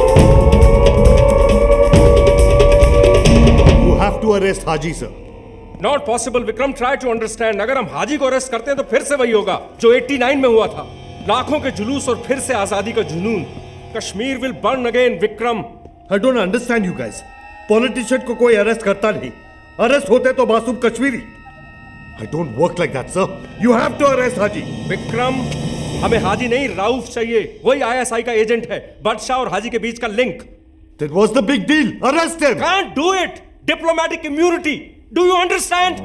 Arrest Haji sir not possible Vikram, try to understand. अगर हम हाजी को अरेस्ट करते हैं तो फिर से वही होगा जो नवासी में हुआ था, लाखों के जुलूस और फिर से आजादी का जुनून। Kashmir will burn again Vikram. I don't understand you guys. Politician को कोई अरेस्ट करता नहीं, अरेस्ट होते तो मासूम Kashmiri. I don't work like that sir, you have to arrest Haji. Vikram, हमें हाजी नहीं राउफ चाहिए, वही आईएसआई का एजेंट है। बादशाह और हाजी के बीच का link. That was the big deal. Arrest him. Can't do it. Diplomatic immunity. Do you understand?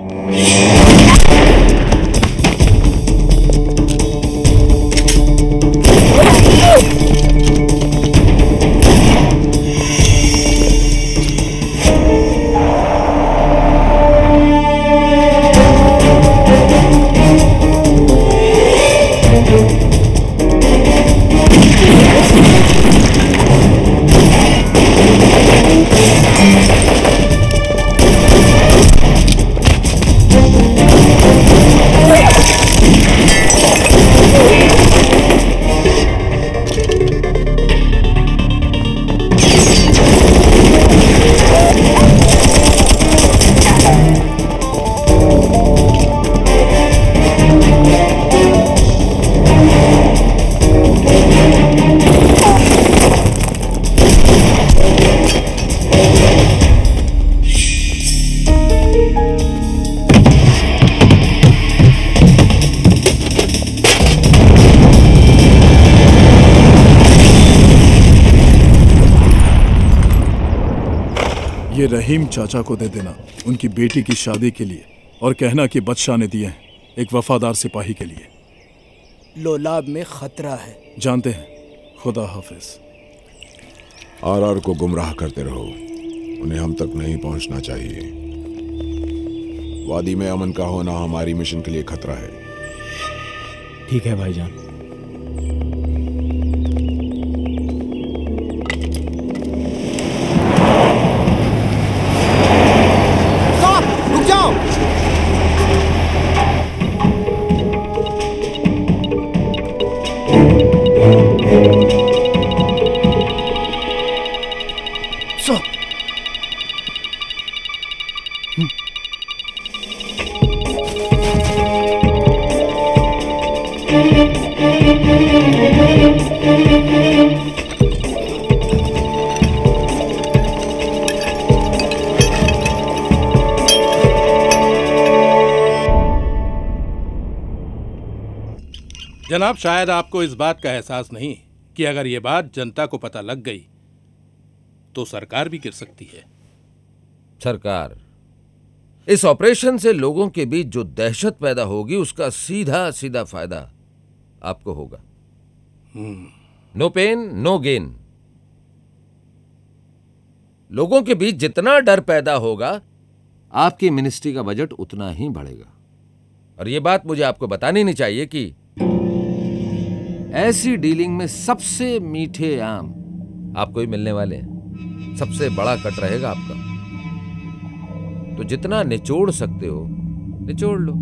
ये रहीम चाचा को दे देना उनकी बेटी की शादी के लिए, और कहना कि बादशाह ने दिए हैं एक वफादार सिपाही के लिए। लोलाब में खतरा है, जानते हैं। खुदा हाफिज। आर आर को गुमराह करते रहो, उन्हें हम तक नहीं पहुंचना चाहिए। वादी में अमन का होना हमारी मिशन के लिए खतरा है। ठीक है भाईजान। रुक जाओ। जनाब, शायद आपको इस बात का एहसास नहीं कि अगर ये बात जनता को पता लग गई तो सरकार भी गिर सकती है। सरकार, इस ऑपरेशन से लोगों के बीच जो दहशत पैदा होगी उसका सीधा सीधा फायदा आपको होगा। No pain no gain. लोगों के बीच जितना डर पैदा होगा आपकी मिनिस्ट्री का बजट उतना ही बढ़ेगा। और यह बात मुझे आपको बतानी नहीं चाहिए कि ऐसी डीलिंग में सबसे मीठे आम आपको ही मिलने वाले हैं। सबसे बड़ा कट रहेगा आपका। तो जितना निचोड़ सकते हो निचोड़ लो।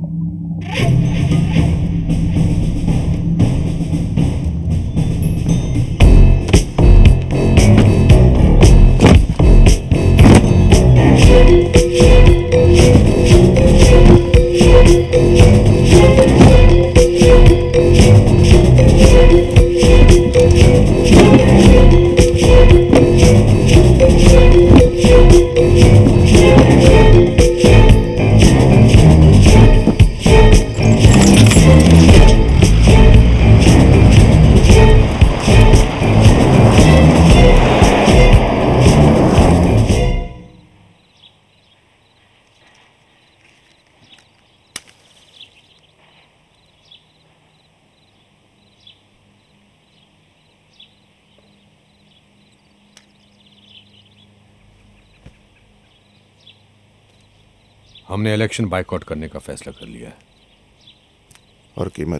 हमने इलेक्शन बायकॉट करने का फैसला कर लिया है। और कीमत?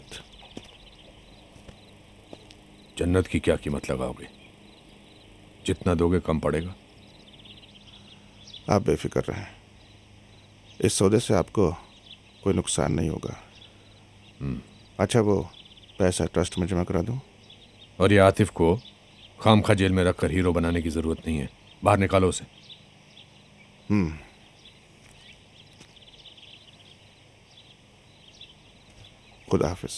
जन्नत की क्या कीमत लगाओगे? जितना दोगे कम पड़ेगा। आप बेफिक्र रहें, इस सौदे से आपको कोई नुकसान नहीं होगा। अच्छा, वो पैसा ट्रस्ट में जमा करा दूं? और ये आतिफ को खामखा जेल में रखकर हीरो बनाने की जरूरत नहीं है। बाहर निकालो उसे। हम्म खुदा हाफिज।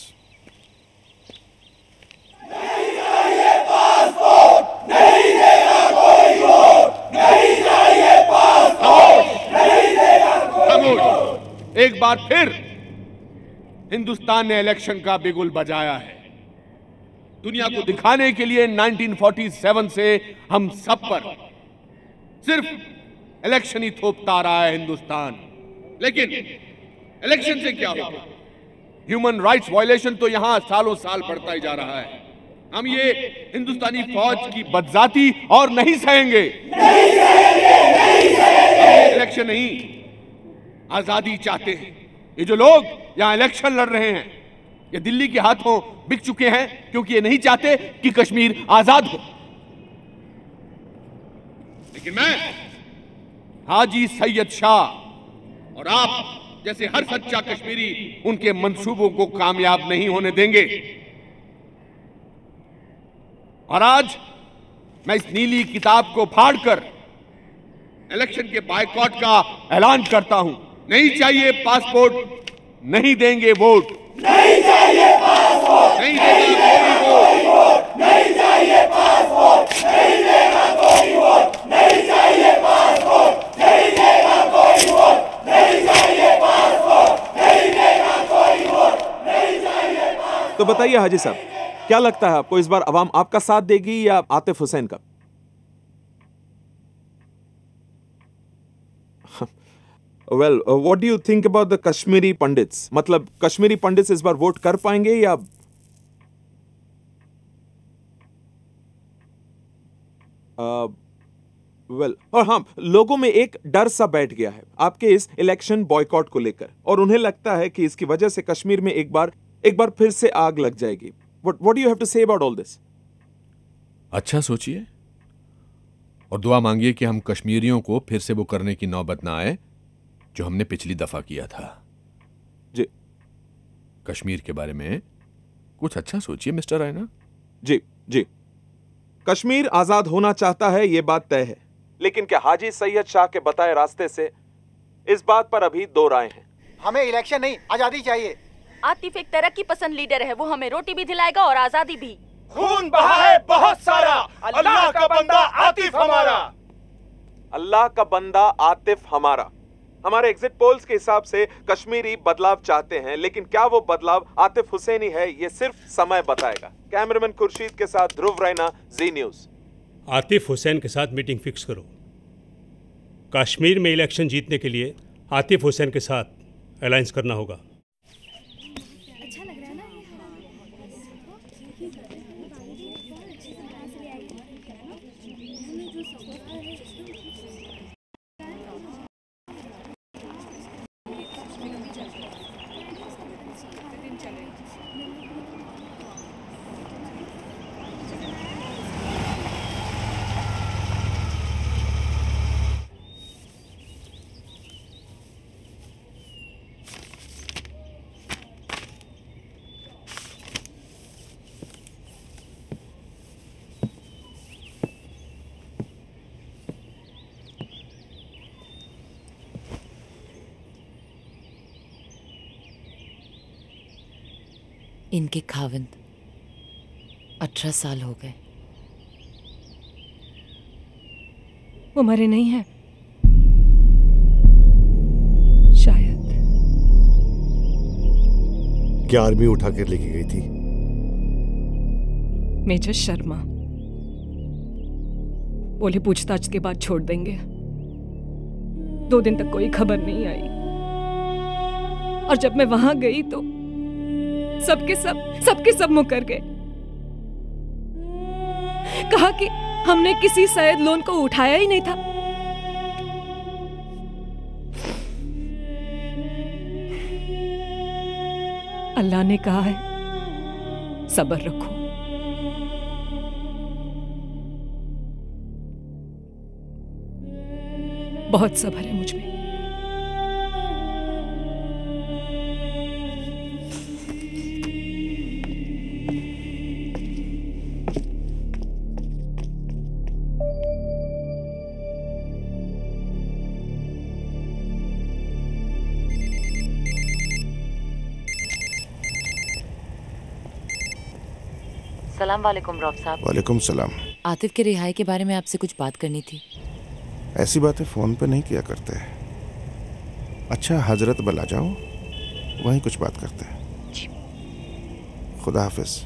एक बार फिर हिंदुस्तान ने इलेक्शन का बिगुल बजाया है। दुनिया को दिखाने के लिए नाइनटीन फोर्टी सेवन से हम सब पर सिर्फ इलेक्शन ही थोपता रहा है हिंदुस्तान। लेकिन इलेक्शन से क्या होगा? ह्यूमन राइट्स वायलेशन तो यहां सालों साल बढ़ता ही जा रहा है। हम ये हिंदुस्तानी फौज की बदजाती और नहीं सहेंगे। नहीं सहेंगे, नहीं सहेंगे। इलेक्शन नहीं, आजादी चाहते हैं। ये जो लोग यहां इलेक्शन लड़ रहे हैं ये दिल्ली के हाथों बिक चुके हैं, क्योंकि ये नहीं चाहते कि कश्मीर आजाद हो। लेकिन मैं हाजी सैयद शाह और आप जैसे हर सच्चा कश्मीरी उनके मंसूबों को कामयाब नहीं होने देंगे। और आज मैं इस नीली किताब को फाड़कर इलेक्शन के बायकॉट का ऐलान करता हूं। नहीं चाहिए पासपोर्ट, नहीं देंगे वोट। नहीं चाहिए पासपोर्ट, नहीं देगा कोई वोट। नहीं चाहिए पासपोर्ट, नहीं देगा कोई वोट। नहीं चाहिए पासपोर्ट, नहीं देगा कोई वोट। नहीं चाहिए पासपोर्ट, नहीं देगा कोई वोट। नहीं चाहिए पासपोर्ट। तो बताइए हाजी साहब, क्या लगता है आपको, इस बार अवाम आपका साथ देगी या आतिफ हुसैन का? Well, what do you think about the Kashmiri Pandits? मतलब कश्मीरी पंडित्स इस बार वोट कर पाएंगे या वेल uh, और हाँ, लोगों में एक डर सा बैठ गया है आपके इस इलेक्शन बॉयकॉट को लेकर, और उन्हें लगता है कि इसकी वजह से कश्मीर में एक बार एक बार फिर से आग लग जाएगी। What what do you have to say about all this? अच्छा सोचिए और दुआ मांगिए कि हम कश्मीरियों को फिर से वो करने की नौबत ना आए जो हमने पिछली दफा किया था। जी, कश्मीर के बारे में कुछ अच्छा सोचिए मिस्टर रायना। जी जी, कश्मीर आजाद होना चाहता है, यह बात तय है। लेकिन क्या हाजी सैयद शाह के बताए रास्ते से? इस बात पर अभी दो राय हैं। हमें इलेक्शन नहीं, आजादी चाहिए। आतिफ एक तरक्की पसंद लीडर है, वो हमें रोटी भी दिलाएगा और आजादी भी। खून बहा है बहुत सारा, अल्लाह का बंदा आतिफ हमारा। अल्लाह का बंदा आतिफ हमारा। हमारे एग्जिट पोल्स के हिसाब से कश्मीरी बदलाव चाहते हैं, लेकिन क्या वो बदलाव आतिफ हुसैनी है, ये सिर्फ समय बताएगा। कैमरामैन खुर्शीद के साथ ध्रुव रैना, जी न्यूज। आतिफ हुसैन के साथ मीटिंग फिक्स करो। कश्मीर में इलेक्शन जीतने के लिए आतिफ हुसैन के साथ अलायंस करना होगा। इनके खाविंद अठारह साल हो गए। वो मरे नहीं हैं शायद। क्या आर्मी उठा कर लेके गई थी? मेजर शर्मा बोले पूछताछ के बाद छोड़ देंगे। दो दिन तक कोई खबर नहीं आई, और जब मैं वहां गई तो सबके सब सबके सब मुकर गए। कहा कि हमने किसी शायद लोन को उठाया ही नहीं था। अल्लाह ने कहा है सब्र रखो। बहुत सब्र है मुझ में। सलाम वालेकुम रॉफ साहब। वालेकुम सलाम। आतिफ के रिहाई के बारे में आपसे कुछ बात करनी थी। ऐसी बातें फोन पे नहीं किया करते। अच्छा हजरत बल आ जाओ, वहीं कुछ बात करते हैं। खुदा हाफिज।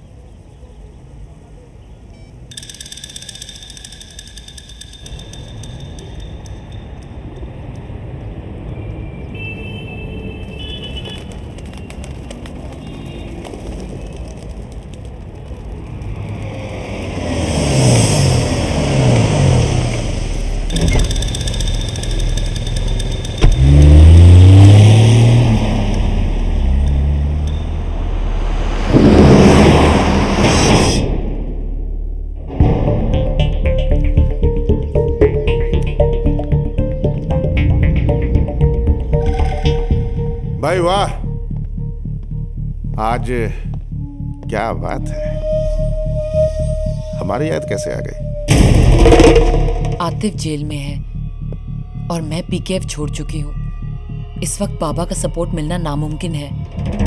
भाई वाह, आज क्या बात है, हमारी याद कैसे आ गई? आतिफ जेल में है और मैं पीकेएफ छोड़ चुकी हूँ। इस वक्त बाबा का सपोर्ट मिलना नामुमकिन है।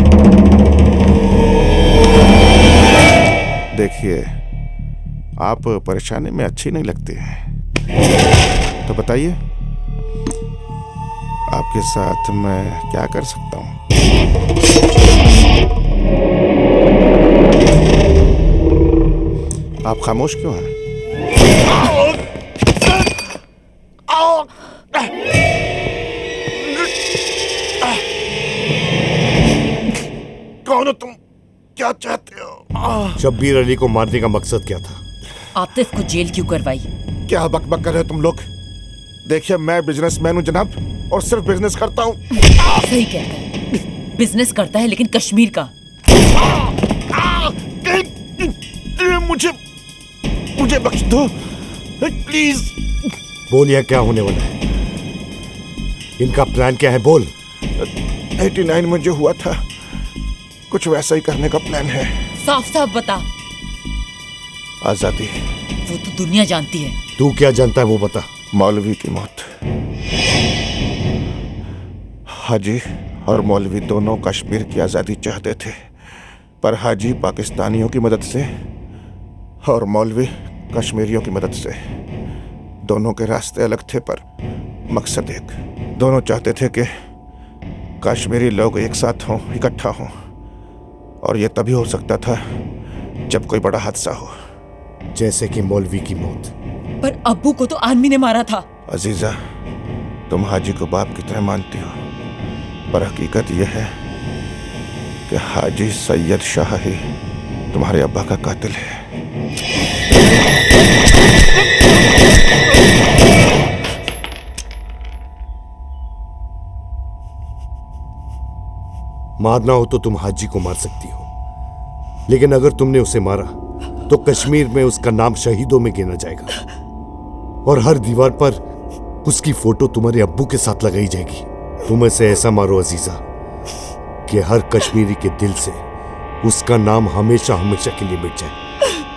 देखिए, आप परेशानी में अच्छी नहीं लगती हैं, तो बताइए आपके साथ मैं क्या कर सकता हूँ? आप खामोश क्यों हैं? कौन हो तुम? क्या चाहते हो? शब्बीर अली को मारने का मकसद क्या था? आतिफ को जेल क्यों करवाई? क्या बकबक कर रहे हो तुम लोग? देखिए, मैं बिजनेसमैन हूँ जनाब, और सिर्फ बिजनेस करता हूँ। सही कहता है, बिजनेस करता है लेकिन कश्मीर का। मुझे मुझे बख्श दो प्लीज। बोल, यह क्या होने वाला है? इनका प्लान क्या है? बोल। नवासी में जो हुआ था, कुछ वैसा ही करने का प्लान है। साफ साफ बता। आजादी। वो तो दुनिया जानती है। तू क्या जानता है वो बता। मौलवी की मौत। हाजी और मौलवी दोनों कश्मीर की आज़ादी चाहते थे, पर हाजी पाकिस्तानियों की मदद से और मौलवी कश्मीरियों की मदद से। दोनों के रास्ते अलग थे पर मकसद एक। दोनों चाहते थे कि कश्मीरी लोग एक साथ हों, इकट्ठा हों, और यह तभी हो सकता था जब कोई बड़ा हादसा हो, जैसे कि मौलवी की मौत। पर अब्बू को तो आर्मी ने मारा था। अजीजा, तुम हाजी को बाप की तरह मानती हो, पर हकीकत यह है कि हाजी सैयद शाह ही तुम्हारे अब्बा का कातिल है। मारना हो तो तुम हाजी को मार सकती हो, लेकिन अगर तुमने उसे मारा तो कश्मीर में उसका नाम शहीदों में गिना जाएगा, और हर दीवार पर उसकी फोटो तुम्हारे अब्बू के साथ लगाई जाएगी। तुम इसे ऐसा मारो अजीजा कि हर कश्मीरी के दिल से उसका नाम हमेशा हमेशा के लिए मिट जाए।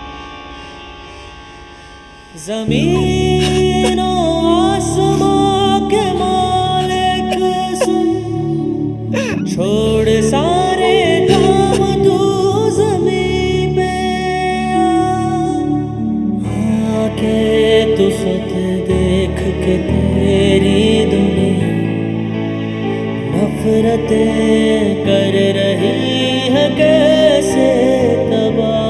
ज़मीन आसमां के मालिक सुन, छोड़ सारे काम तू ज़मीन पे आके तू खुद देख के तेरी दुनिया नफरतें कर रही है कैसे तबाह।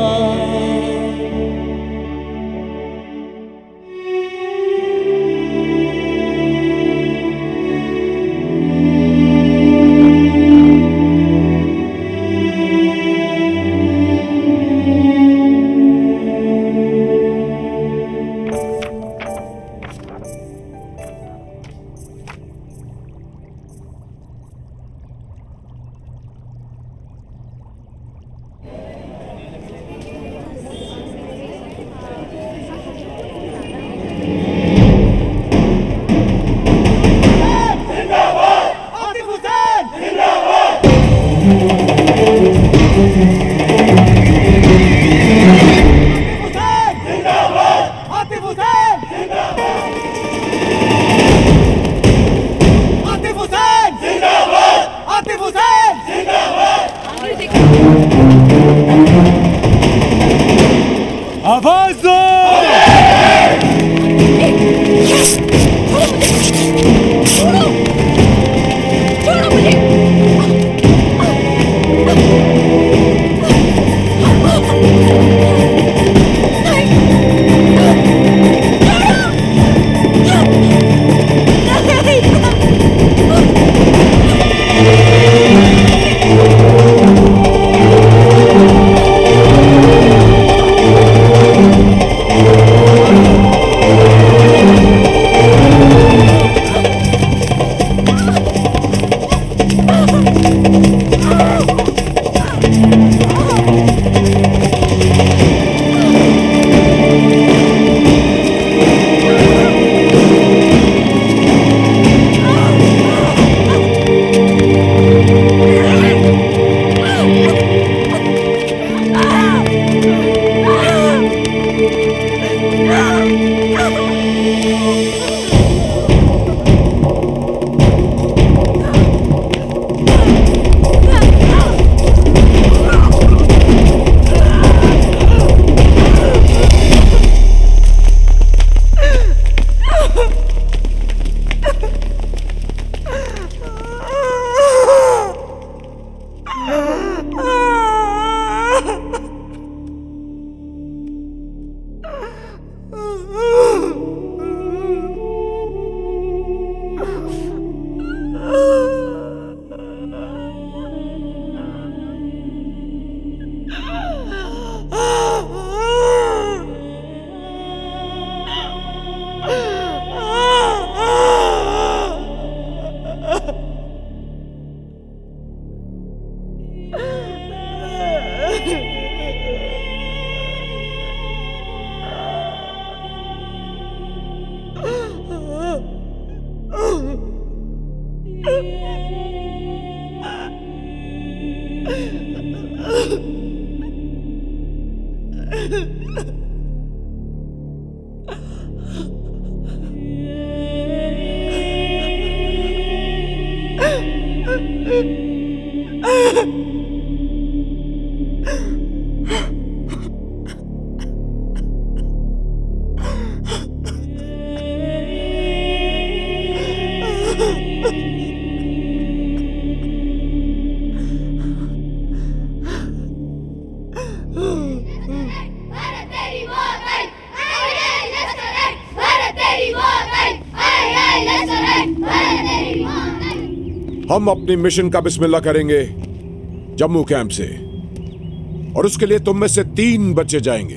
हम अपनी मिशन का बिस्मिल्लाह करेंगे जम्मू कैंप से, और उसके लिए तुम में से तीन बच्चे जाएंगे।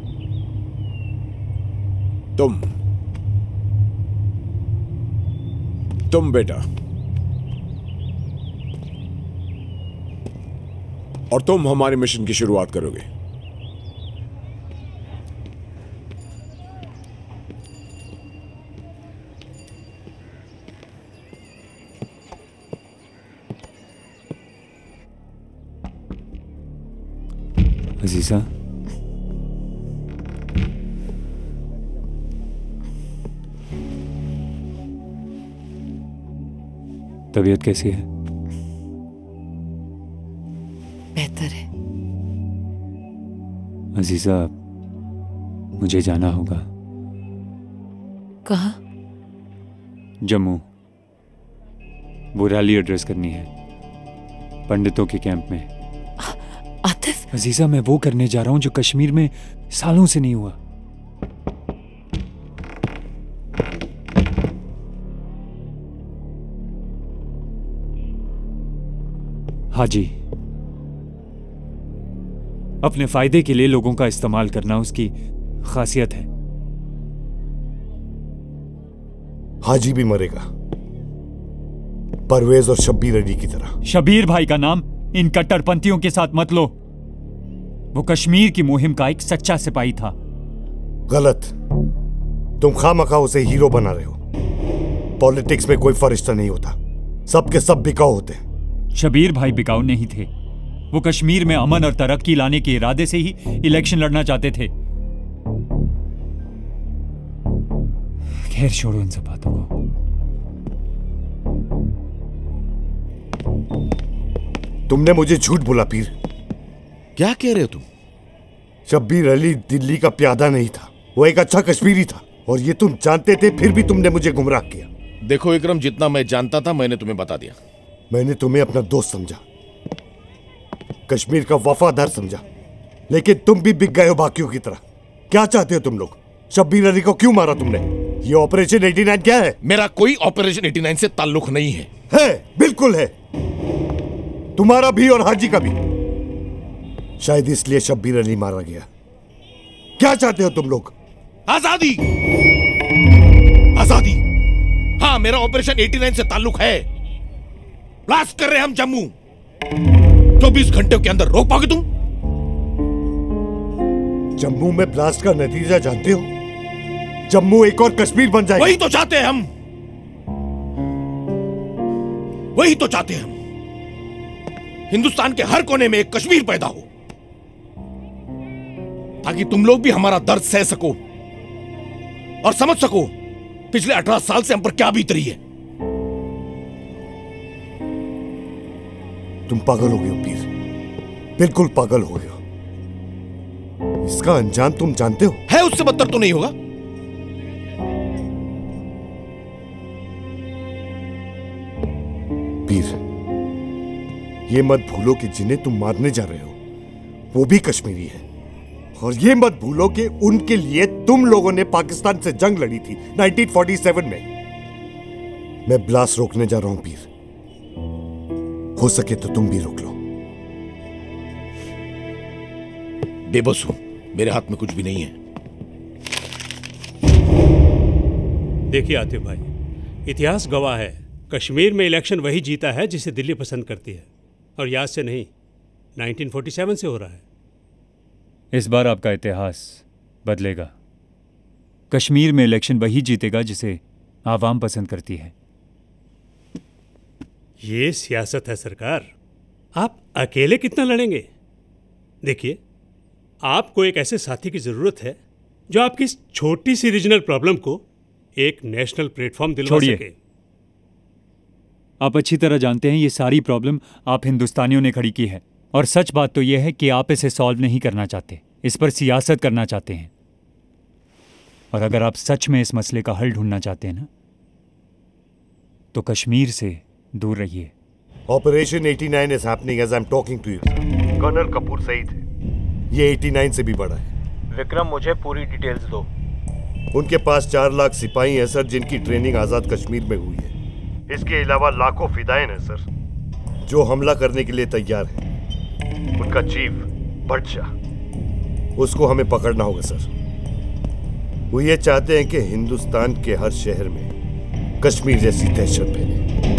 तुम तुम बेटा, और तुम हमारी मिशन की शुरुआत करोगे। अजीजा, तबीयत कैसी है? बेहतर है। अजीजा, मुझे जाना होगा। कहाँ? जम्मू। वो रैली एड्रेस करनी है पंडितों के कैंप में। आतिफ? अजीजा, मैं वो करने जा रहा हूं जो कश्मीर में सालों से नहीं हुआ। हाजी, अपने फायदे के लिए लोगों का इस्तेमाल करना उसकी खासियत है। हाजी भी मरेगा, परवेज और शब्बीर अली की तरह। शब्बीर भाई का नाम इन कट्टरपंथियों के साथ मत लो। वो कश्मीर की मुहिम का एक सच्चा सिपाही था। गलत। तुम खामखा उसे हीरो बना रहे हो। पॉलिटिक्स में कोई फरिश्ता नहीं होता, सबके सब बिकाऊ होते हैं। शब्बीर भाई बिकाऊ नहीं थे। वो कश्मीर में अमन और तरक्की लाने के इरादे से ही इलेक्शन लड़ना चाहते थे। खैर छोड़ो इन सब बातों को। तुमने मुझे झूठ बोला पीर। क्या कह रहे हो तुम? शब्बीर अली दिल्ली का प्यादा नहीं था, वो एक अच्छा कश्मीरी था, और ये तुम जानते थे, फिर भी तुमने मुझे गुमराह किया। देखो विक्रम, जितना मैं जानता था मैंने तुम्हें बता दिया। मैंने तुम्हें अपना दोस्त समझा, कश्मीर का वफादार समझा, लेकिन तुम भी बिक गए हो बाकियों की तरह। क्या चाहते हो तुम लोग? शब्बीर अली को क्यों मारा तुमने? ये ऑपरेशन नवासी क्या है? मेरा कोई ऑपरेशन नवासी से ताल्लुक नहीं है। है, बिल्कुल है, तुम्हारा भी और हाजी का भी। शायद इसलिए शब्बीर अली मारा गया। क्या चाहते हो तुम लोग? आजादी, आजादी। हाँ, मेरा ऑपरेशन नवासी से ताल्लुक है। ब्लास्ट कर रहे हम जम्मू। चौबीस घंटे के अंदर रोक पाओगे तुम? जम्मू में ब्लास्ट का नतीजा जानते हो? जम्मू एक और कश्मीर बन जाएगा। वही तो चाहते हैं हम, वही तो चाहते हैं हम। हिंदुस्तान के हर कोने में एक कश्मीर पैदा हो, ताकि तुम लोग भी हमारा दर्द सह सको और समझ सको पिछले अठारह साल से हम पर क्या बीत रही है। तुम पागल हो गए हो पीर, बिल्कुल पागल हो गए हो। इसका अंजाम तुम जानते हो? है, उससे बदतर तो नहीं होगा। पीर, ये मत भूलो कि जिन्हें तुम मारने जा रहे हो वो भी कश्मीरी है, और ये मत भूलो कि उनके लिए तुम लोगों ने पाकिस्तान से जंग लड़ी थी उन्नीस सौ सैंतालीस में। मैं ब्लास्ट रोकने जा रहा हूं पीर, हो सके तो तुम भी रोक लो। बेबस हूं, मेरे हाथ में कुछ भी नहीं है। देखिए आतिफ भाई, इतिहास गवाह है, कश्मीर में इलेक्शन वही जीता है जिसे दिल्ली पसंद करती है, और याद से नहीं, उन्नीस सौ सैंतालीस से हो रहा है। इस बार आपका इतिहास बदलेगा। कश्मीर में इलेक्शन वही जीतेगा जिसे आवाम पसंद करती है। ये सियासत है सरकार। आप अकेले कितना लड़ेंगे? देखिए, आपको एक ऐसे साथी की जरूरत है जो आपकी इस छोटी सी रीजनल प्रॉब्लम को एक नेशनल प्लेटफॉर्म दिलवा सके। आप अच्छी तरह जानते हैं ये सारी प्रॉब्लम आप हिंदुस्तानियों ने खड़ी की है, और सच बात तो यह है कि आप इसे सॉल्व नहीं करना चाहते, इस पर सियासत करना चाहते हैं। और अगर आप सच में इस मसले का हल ढूंढना चाहते हैं ना, तो कश्मीर से दूर रहिए। Operation Navasi is happening as I am talking to you. Colonel Kapoor सही थे, ये नवासी से भी बड़ा है। विक्रम, मुझे पूरी डिटेल्स दो। उनके पास चार लाख सिपाही हैं सर, जिनकी ट्रेनिंग आजाद कश्मीर में हुई है। इसके अलावा लाखों फिदायन हैं सर, जो हमला करने के लिए तैयार हैं। उनका चीफ बटशाह, उसको हमें पकड़ना होगा सर। वो ये चाहते हैं कि हिंदुस्तान के हर शहर में कश्मीर जैसी दहशत फैले।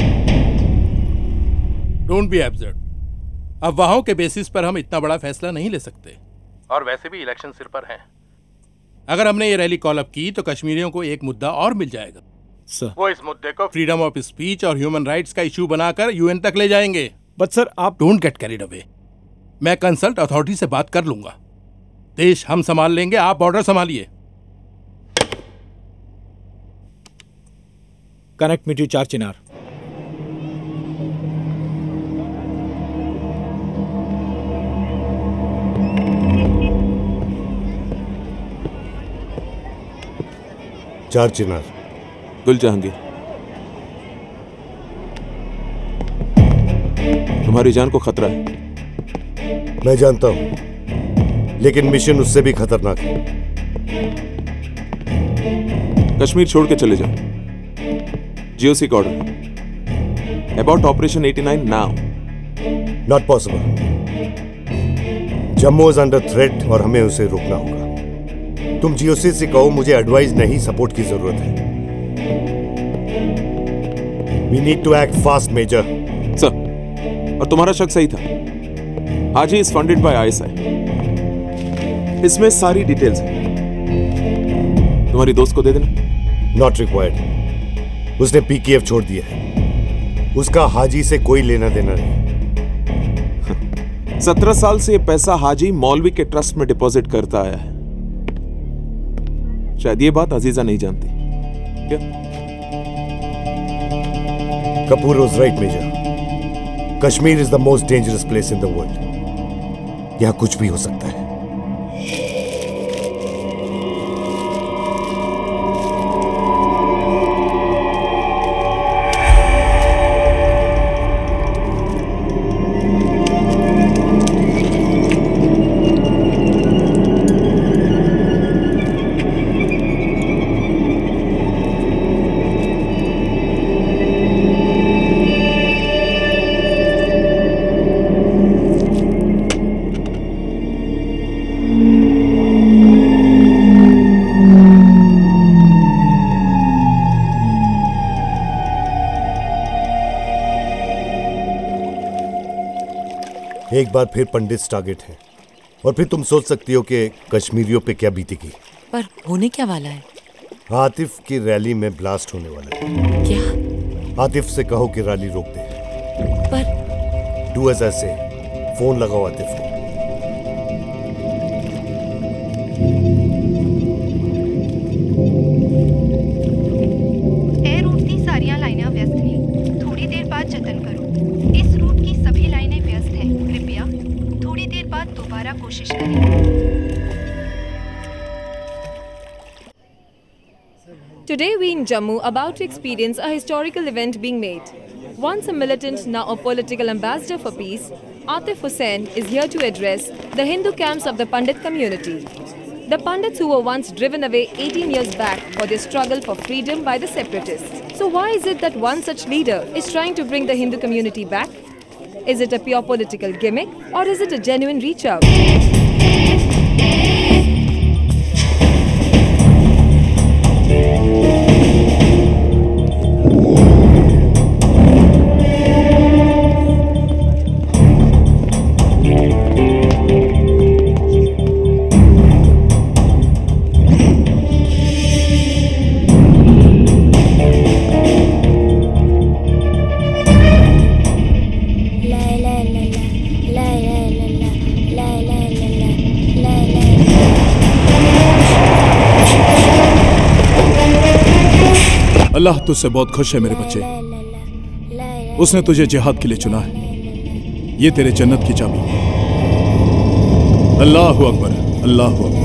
Don't be absurd. अफवाहों के बेसिस पर हम इतना बड़ा फैसला नहीं ले सकते, और वैसे भी इलेक्शन सिर पर हैं। अगर हमने ये रैली कॉल अप की तो कश्मीरियों को एक मुद्दा और मिल जाएगा सर। वो इस मुद्दे को फ्रीडम ऑफ स्पीच और ह्यूमन राइट्स का इशू बनाकर यूएन तक ले जाएंगे। बट सर आप डोंट गेट कैरिड अवे। मैं कंसल्ट अथॉरिटी से बात कर लूंगा। देश हम संभाल लेंगे, आप बॉर्डर संभालिए। Connect me to Char Chinar. चार चिनार। गुल जहांगीर, तुम्हारी जान को खतरा है। मैं जानता हूं, लेकिन मिशन उससे भी खतरनाक है। कश्मीर छोड़ के चले जाओ। जीओसी का order about operation Navasi now. Not possible. Jammu is under threat और हमें उसे रोकना होगा। तुम जीओसी से कहो मुझे एडवाइस नहीं, सपोर्ट की जरूरत है। We need to act fast, Major. Sir, और तुम्हारा शक सही था। Haji is funded by ISI. इसमें सारी डिटेल्स हैं। तुम्हारी दोस्त को दे देना। Not required. उसने पीकेएफ छोड़ दिया है। उसका हाजी से कोई लेना देना नहीं। सत्रह साल से ये पैसा हाजी मौलवी के ट्रस्ट में डिपॉजिट करता आया है। शायद ये बात अजीजा नहीं जानती। क्या? Kapoor was right, Major. Kashmir is the most dangerous place in the world. यहाँ कुछ भी हो सकता है। एक बार फिर पंडित टारगेट है, और फिर तुम सोच सकती हो कि कश्मीरियों पे क्या बीतेगी। पर होने क्या वाला है? आतिफ की रैली में ब्लास्ट होने वाला है। क्या? आतिफ से कहो कि रैली रोक दे। पर डू एज आई से। फोन लगाओ आतिफ को। ए रूट की सारियां लाइनें व्यस्त हैं। थोड़ी देर बाद जतन करो। इस रूट की सभी लाइनें व्यस्त हैं। कृपया थोड़ी देर बाद दोबारा कोशिश करें। Today we in Jammu about to experience a historical event being made. Once a militant, now a political ambassador for peace, Atif Hussain is here to address the Hindu camps of the Pandit community. The Pandits who were once driven away eighteen years back for their struggle for freedom by the separatists. So why is it that one such leader is trying to bring the Hindu community back? Is it a pure political gimmick or is it a genuine reach out? अल्लाह तुझसे बहुत खुश है मेरे बच्चे। उसने तुझे जिहाद के लिए चुना है। ये तेरे जन्नत की चाबी है। अल्लाह अकबर, अल्लाह अकबर।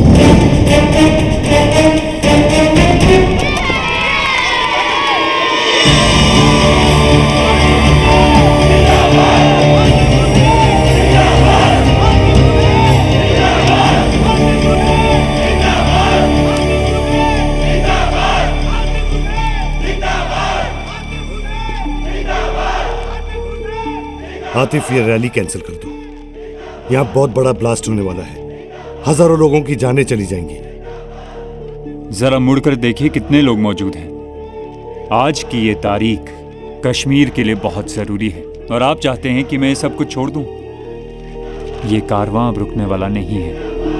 आतिफ, ये रैली कैंसिल कर दो। यहां बहुत बड़ा ब्लास्ट होने वाला है। हजारों लोगों की जानें चली जाएंगी। जरा मुड़कर देखिए कितने लोग मौजूद हैं। आज की ये तारीख कश्मीर के लिए बहुत जरूरी है और आप चाहते हैं कि मैं सब कुछ छोड़ दूं। ये कारवां अब रुकने वाला नहीं है।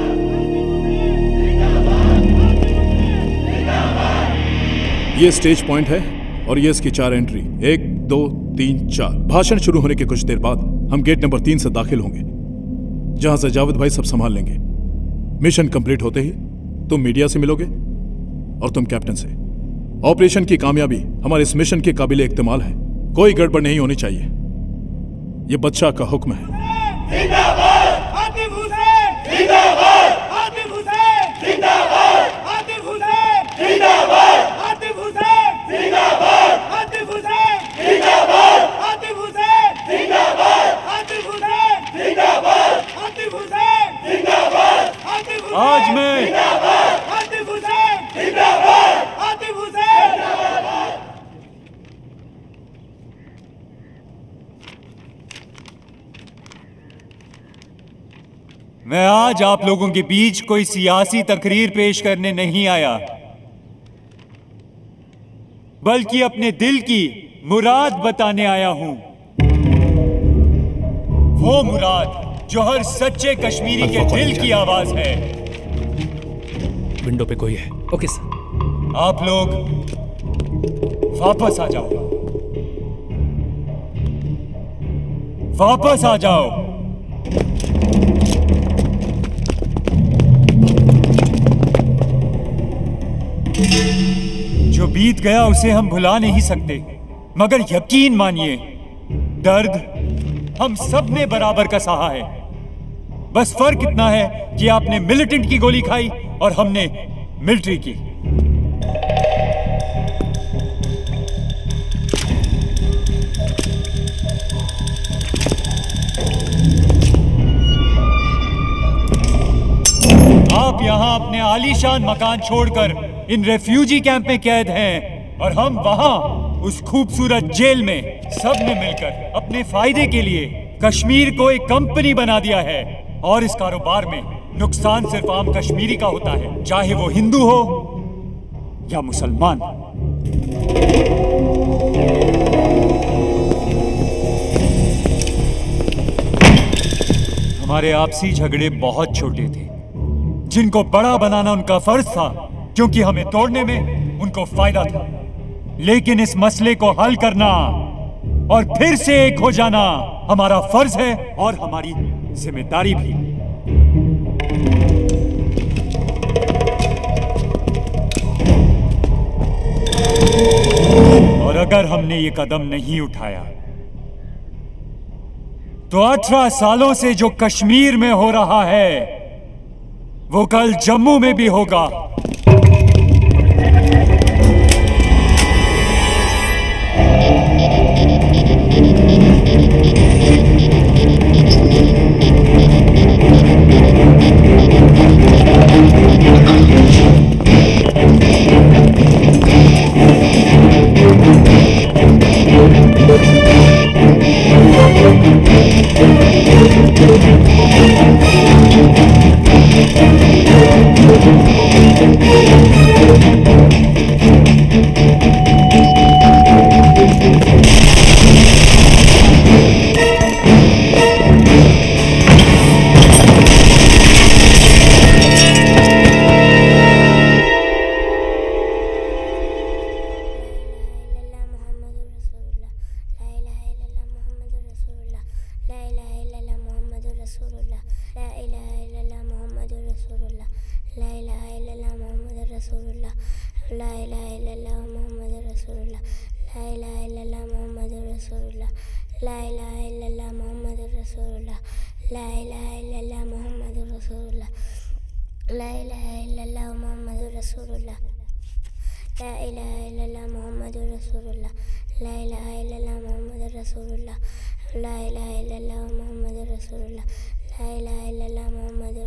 ये स्टेज पॉइंट है और ये इसकी चार एंट्री, एक दो तीन चार। भाषण शुरू होने के कुछ देर बाद हम गेट नंबर तीन से दाखिल होंगे, जहां से जावेद भाई सब संभाल लेंगे। मिशन कंप्लीट होते ही तुम मीडिया से मिलोगे और तुम कैप्टन से। ऑपरेशन की कामयाबी हमारे इस मिशन के काबिल इस्तेमाल है। कोई गड़बड़ नहीं होनी चाहिए। यह बादशाह का हुक्म है। आज मैं मैं आज आप लोगों के बीच कोई सियासी तकरीर पेश करने नहीं आया, बल्कि अपने दिल की मुराद बताने आया हूं। वो मुराद जो हर सच्चे कश्मीरी के दिल की आवाज है। विंडो पे कोई है। Okay sir. आप लोग वापस आ जाओ, वापस आ जाओ। जो बीत गया उसे हम भुला नहीं सकते, मगर यकीन मानिए दर्द हम सब ने बराबर का सहा है। बस फर्क इतना है कि आपने मिलिटेंट की गोली खाई और हमने मिलिट्री की। आप यहां अपने आलीशान मकान छोड़कर इन रेफ्यूजी कैंप में कैद हैं और हम वहां उस खूबसूरत जेल में सब ने मिलकर अपने फायदे के लिए कश्मीर को एक कंपनी बना दिया है। और इस कारोबार में नुकसान सिर्फ आम कश्मीरी का होता है, चाहे वो हिंदू हो या मुसलमान। हमारे आपसी झगड़े बहुत छोटे थे, जिनको बड़ा बनाना उनका फर्ज था, क्योंकि हमें तोड़ने में उनको फायदा था। लेकिन इस मसले को हल करना और फिर से एक हो जाना हमारा फर्ज है और हमारी जिम्मेदारी भी। और अगर हमने ये कदम नहीं उठाया तो अठारह सालों से जो कश्मीर में हो रहा है वो कल जम्मू में भी होगा। ला इलाहा इल्लल्लाह मुहम्मदुर रसूलुल्लाह ला इलाहा इल्लल्लाह मुहम्मदुर रसूलुल्लाह ला इलाहा इल्लल्लाह मुहम्मदुर रसूलुल्लाह ला इलाहा इल्लल्लाह मुहम्मदुर रसूलुल्लाह ला इलाहा इल्लल्लाह मुहम्मदुर रसूलुल्लाह ला इलाहा इल्लल्लाह मुहम्मदुर रसूलुल्लाह ला इलाहा इल्लल्लाह मुहम्मदुर रसूलुल्लाह ला इलाहा इल्लल्लाह मुहम्मदुर रसूलुल्लाह ला इलाहा इल्लल्लाह मुहम्मदुर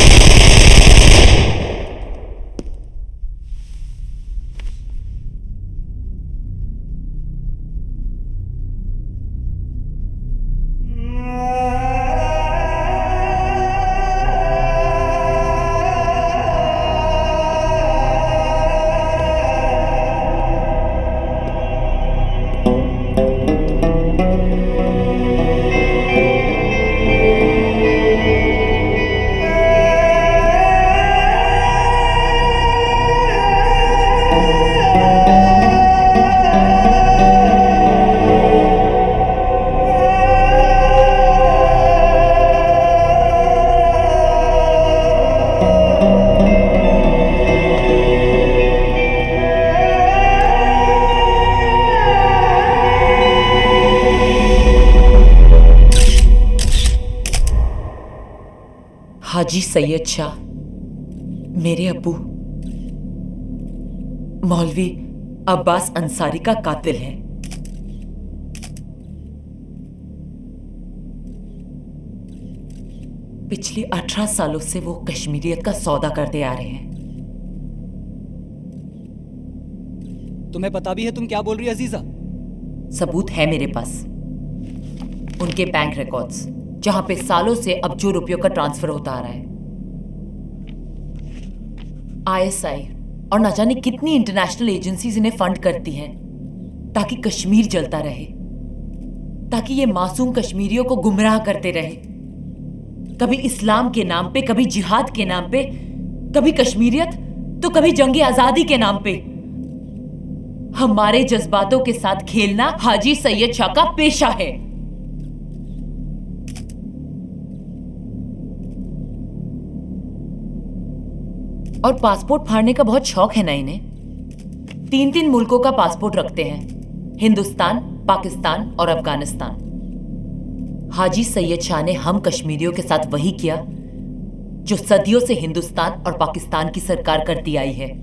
हाजी सैयद शाह मेरे अब्बू मौलवी अब्बास अंसारी का कातिल है। पिछले अठारह सालों से वो कश्मीरियत का सौदा करते आ रहे हैं। तुम्हें पता भी है तुम क्या बोल रही है अजीजा? सबूत है मेरे पास, उनके बैंक रिकॉर्ड्स जहां पे सालों से अबजो रुपयों का ट्रांसफर होता आ रहा है। आईएसआई और न जाने कितनी इंटरनेशनल एजेंसीज इन्हें फंड करती हैं ताकि कश्मीर जलता रहे, ताकि ये मासूम कश्मीरियों को गुमराह करते रहे, कभी इस्लाम के नाम पे, कभी जिहाद के नाम पे, कभी कश्मीरियत तो कभी जंग आजादी के नाम पे। हमारे जज्बातों के साथ खेलना हाजी सैयद शाह का पेशा है। और पासपोर्ट फाड़ने का बहुत शौक है ना इन्हें। तीन तीन मुल्कों का पासपोर्ट रखते हैं, हिंदुस्तान, पाकिस्तान और अफगानिस्तान। हाजी सैयद शाह ने हम कश्मीरियों के साथ वही किया जो सदियों से हिंदुस्तान और पाकिस्तान की सरकार करती आई है।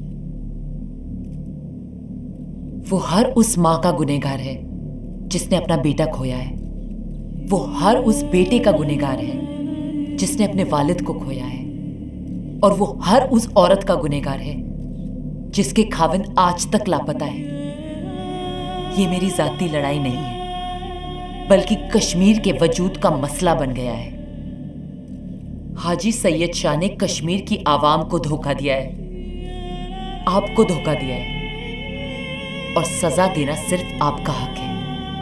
वो हर उस मां का गुनहगार है जिसने अपना बेटा खोया है। वो हर उस बेटे का गुनहगार है जिसने अपने वालिद को खोया है। और वो हर उस औरत का गुनहगार है जिसके खाविंद आज तक लापता है। ये मेरी जाती लड़ाई नहीं है, बल्कि कश्मीर के वजूद का मसला बन गया है। हाजी सैयद शाह ने कश्मीर की आवाम को धोखा दिया है, आपको धोखा दिया है, और सजा देना सिर्फ आपका हक है।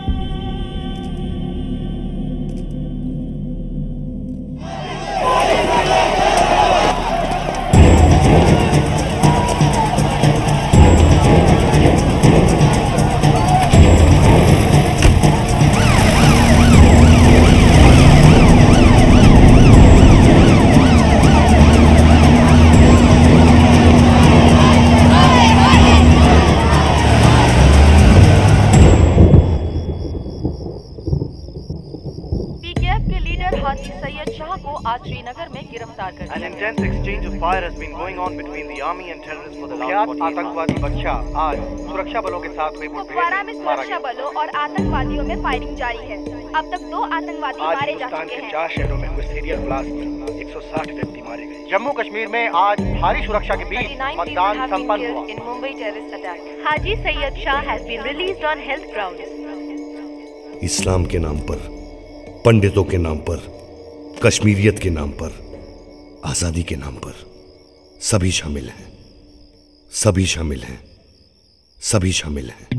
आज श्रीनगर में गिरफ्तार कर An intense exchange of fire has been going on between the army and terrorists for the last forty days. आतंकवादी बच्चा आज सुरक्षा बलों के साथ हुई कुपवाड़ा में सुरक्षा बलों और आतंकवादियों में फायरिंग जारी है। अब तक दो आतंकवादी मारे जा चुके हैं। चार शहरों में हुए सीरियल ब्लास्ट में एक सौ साठ व्यक्ति मारे गए। जम्मू कश्मीर में आज भारी सुरक्षा के बीच मतदान संपन्न हुआ। In Mumbai terrorist attack. Haji Sayyid Shah has been released on health grounds. इस्लाम के नाम पर, पंडितों के नाम पर, कश्मीरियत के नाम पर, आजादी के नाम पर सभी शामिल हैं, सभी शामिल हैं, सभी शामिल हैं।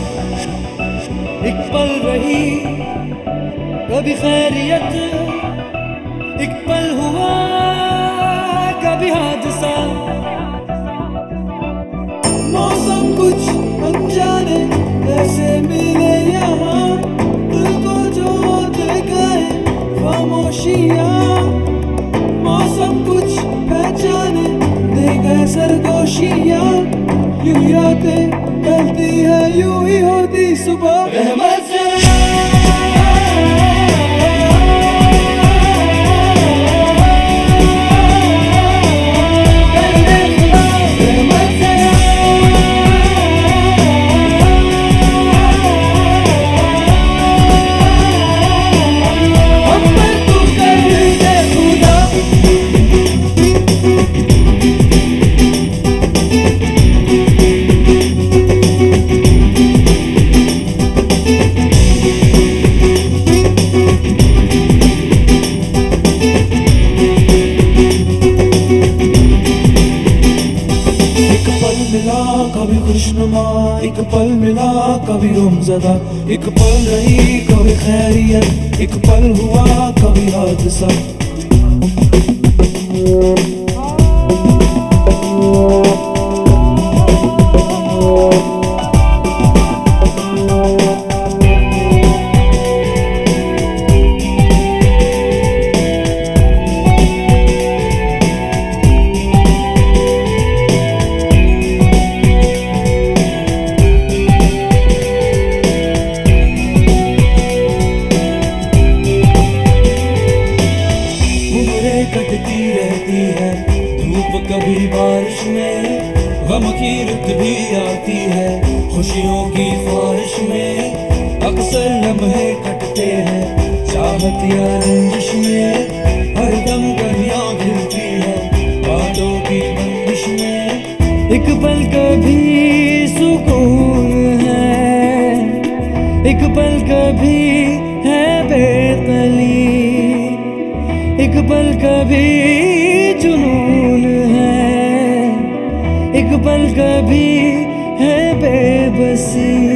एक पल रही कभी खैरियत, एक पल हुआ कभी हादसा। मौसम कुछ अनजाने ऐसे मिले यहाँ, दिल को जो दे गए खामोशियाँ। मौसम कुछ पहचाने दे गए सरगोशियाँ। यूं ही रातें ढलती है, यूं ही होती सुबह। रहमत से कभी खुशनुमा, एक पल मिला कभी गमज़दा। एक पल रही कभी खैरियत, एक पल हुआ कभी हादसा। एक पल कभी है बेबसी।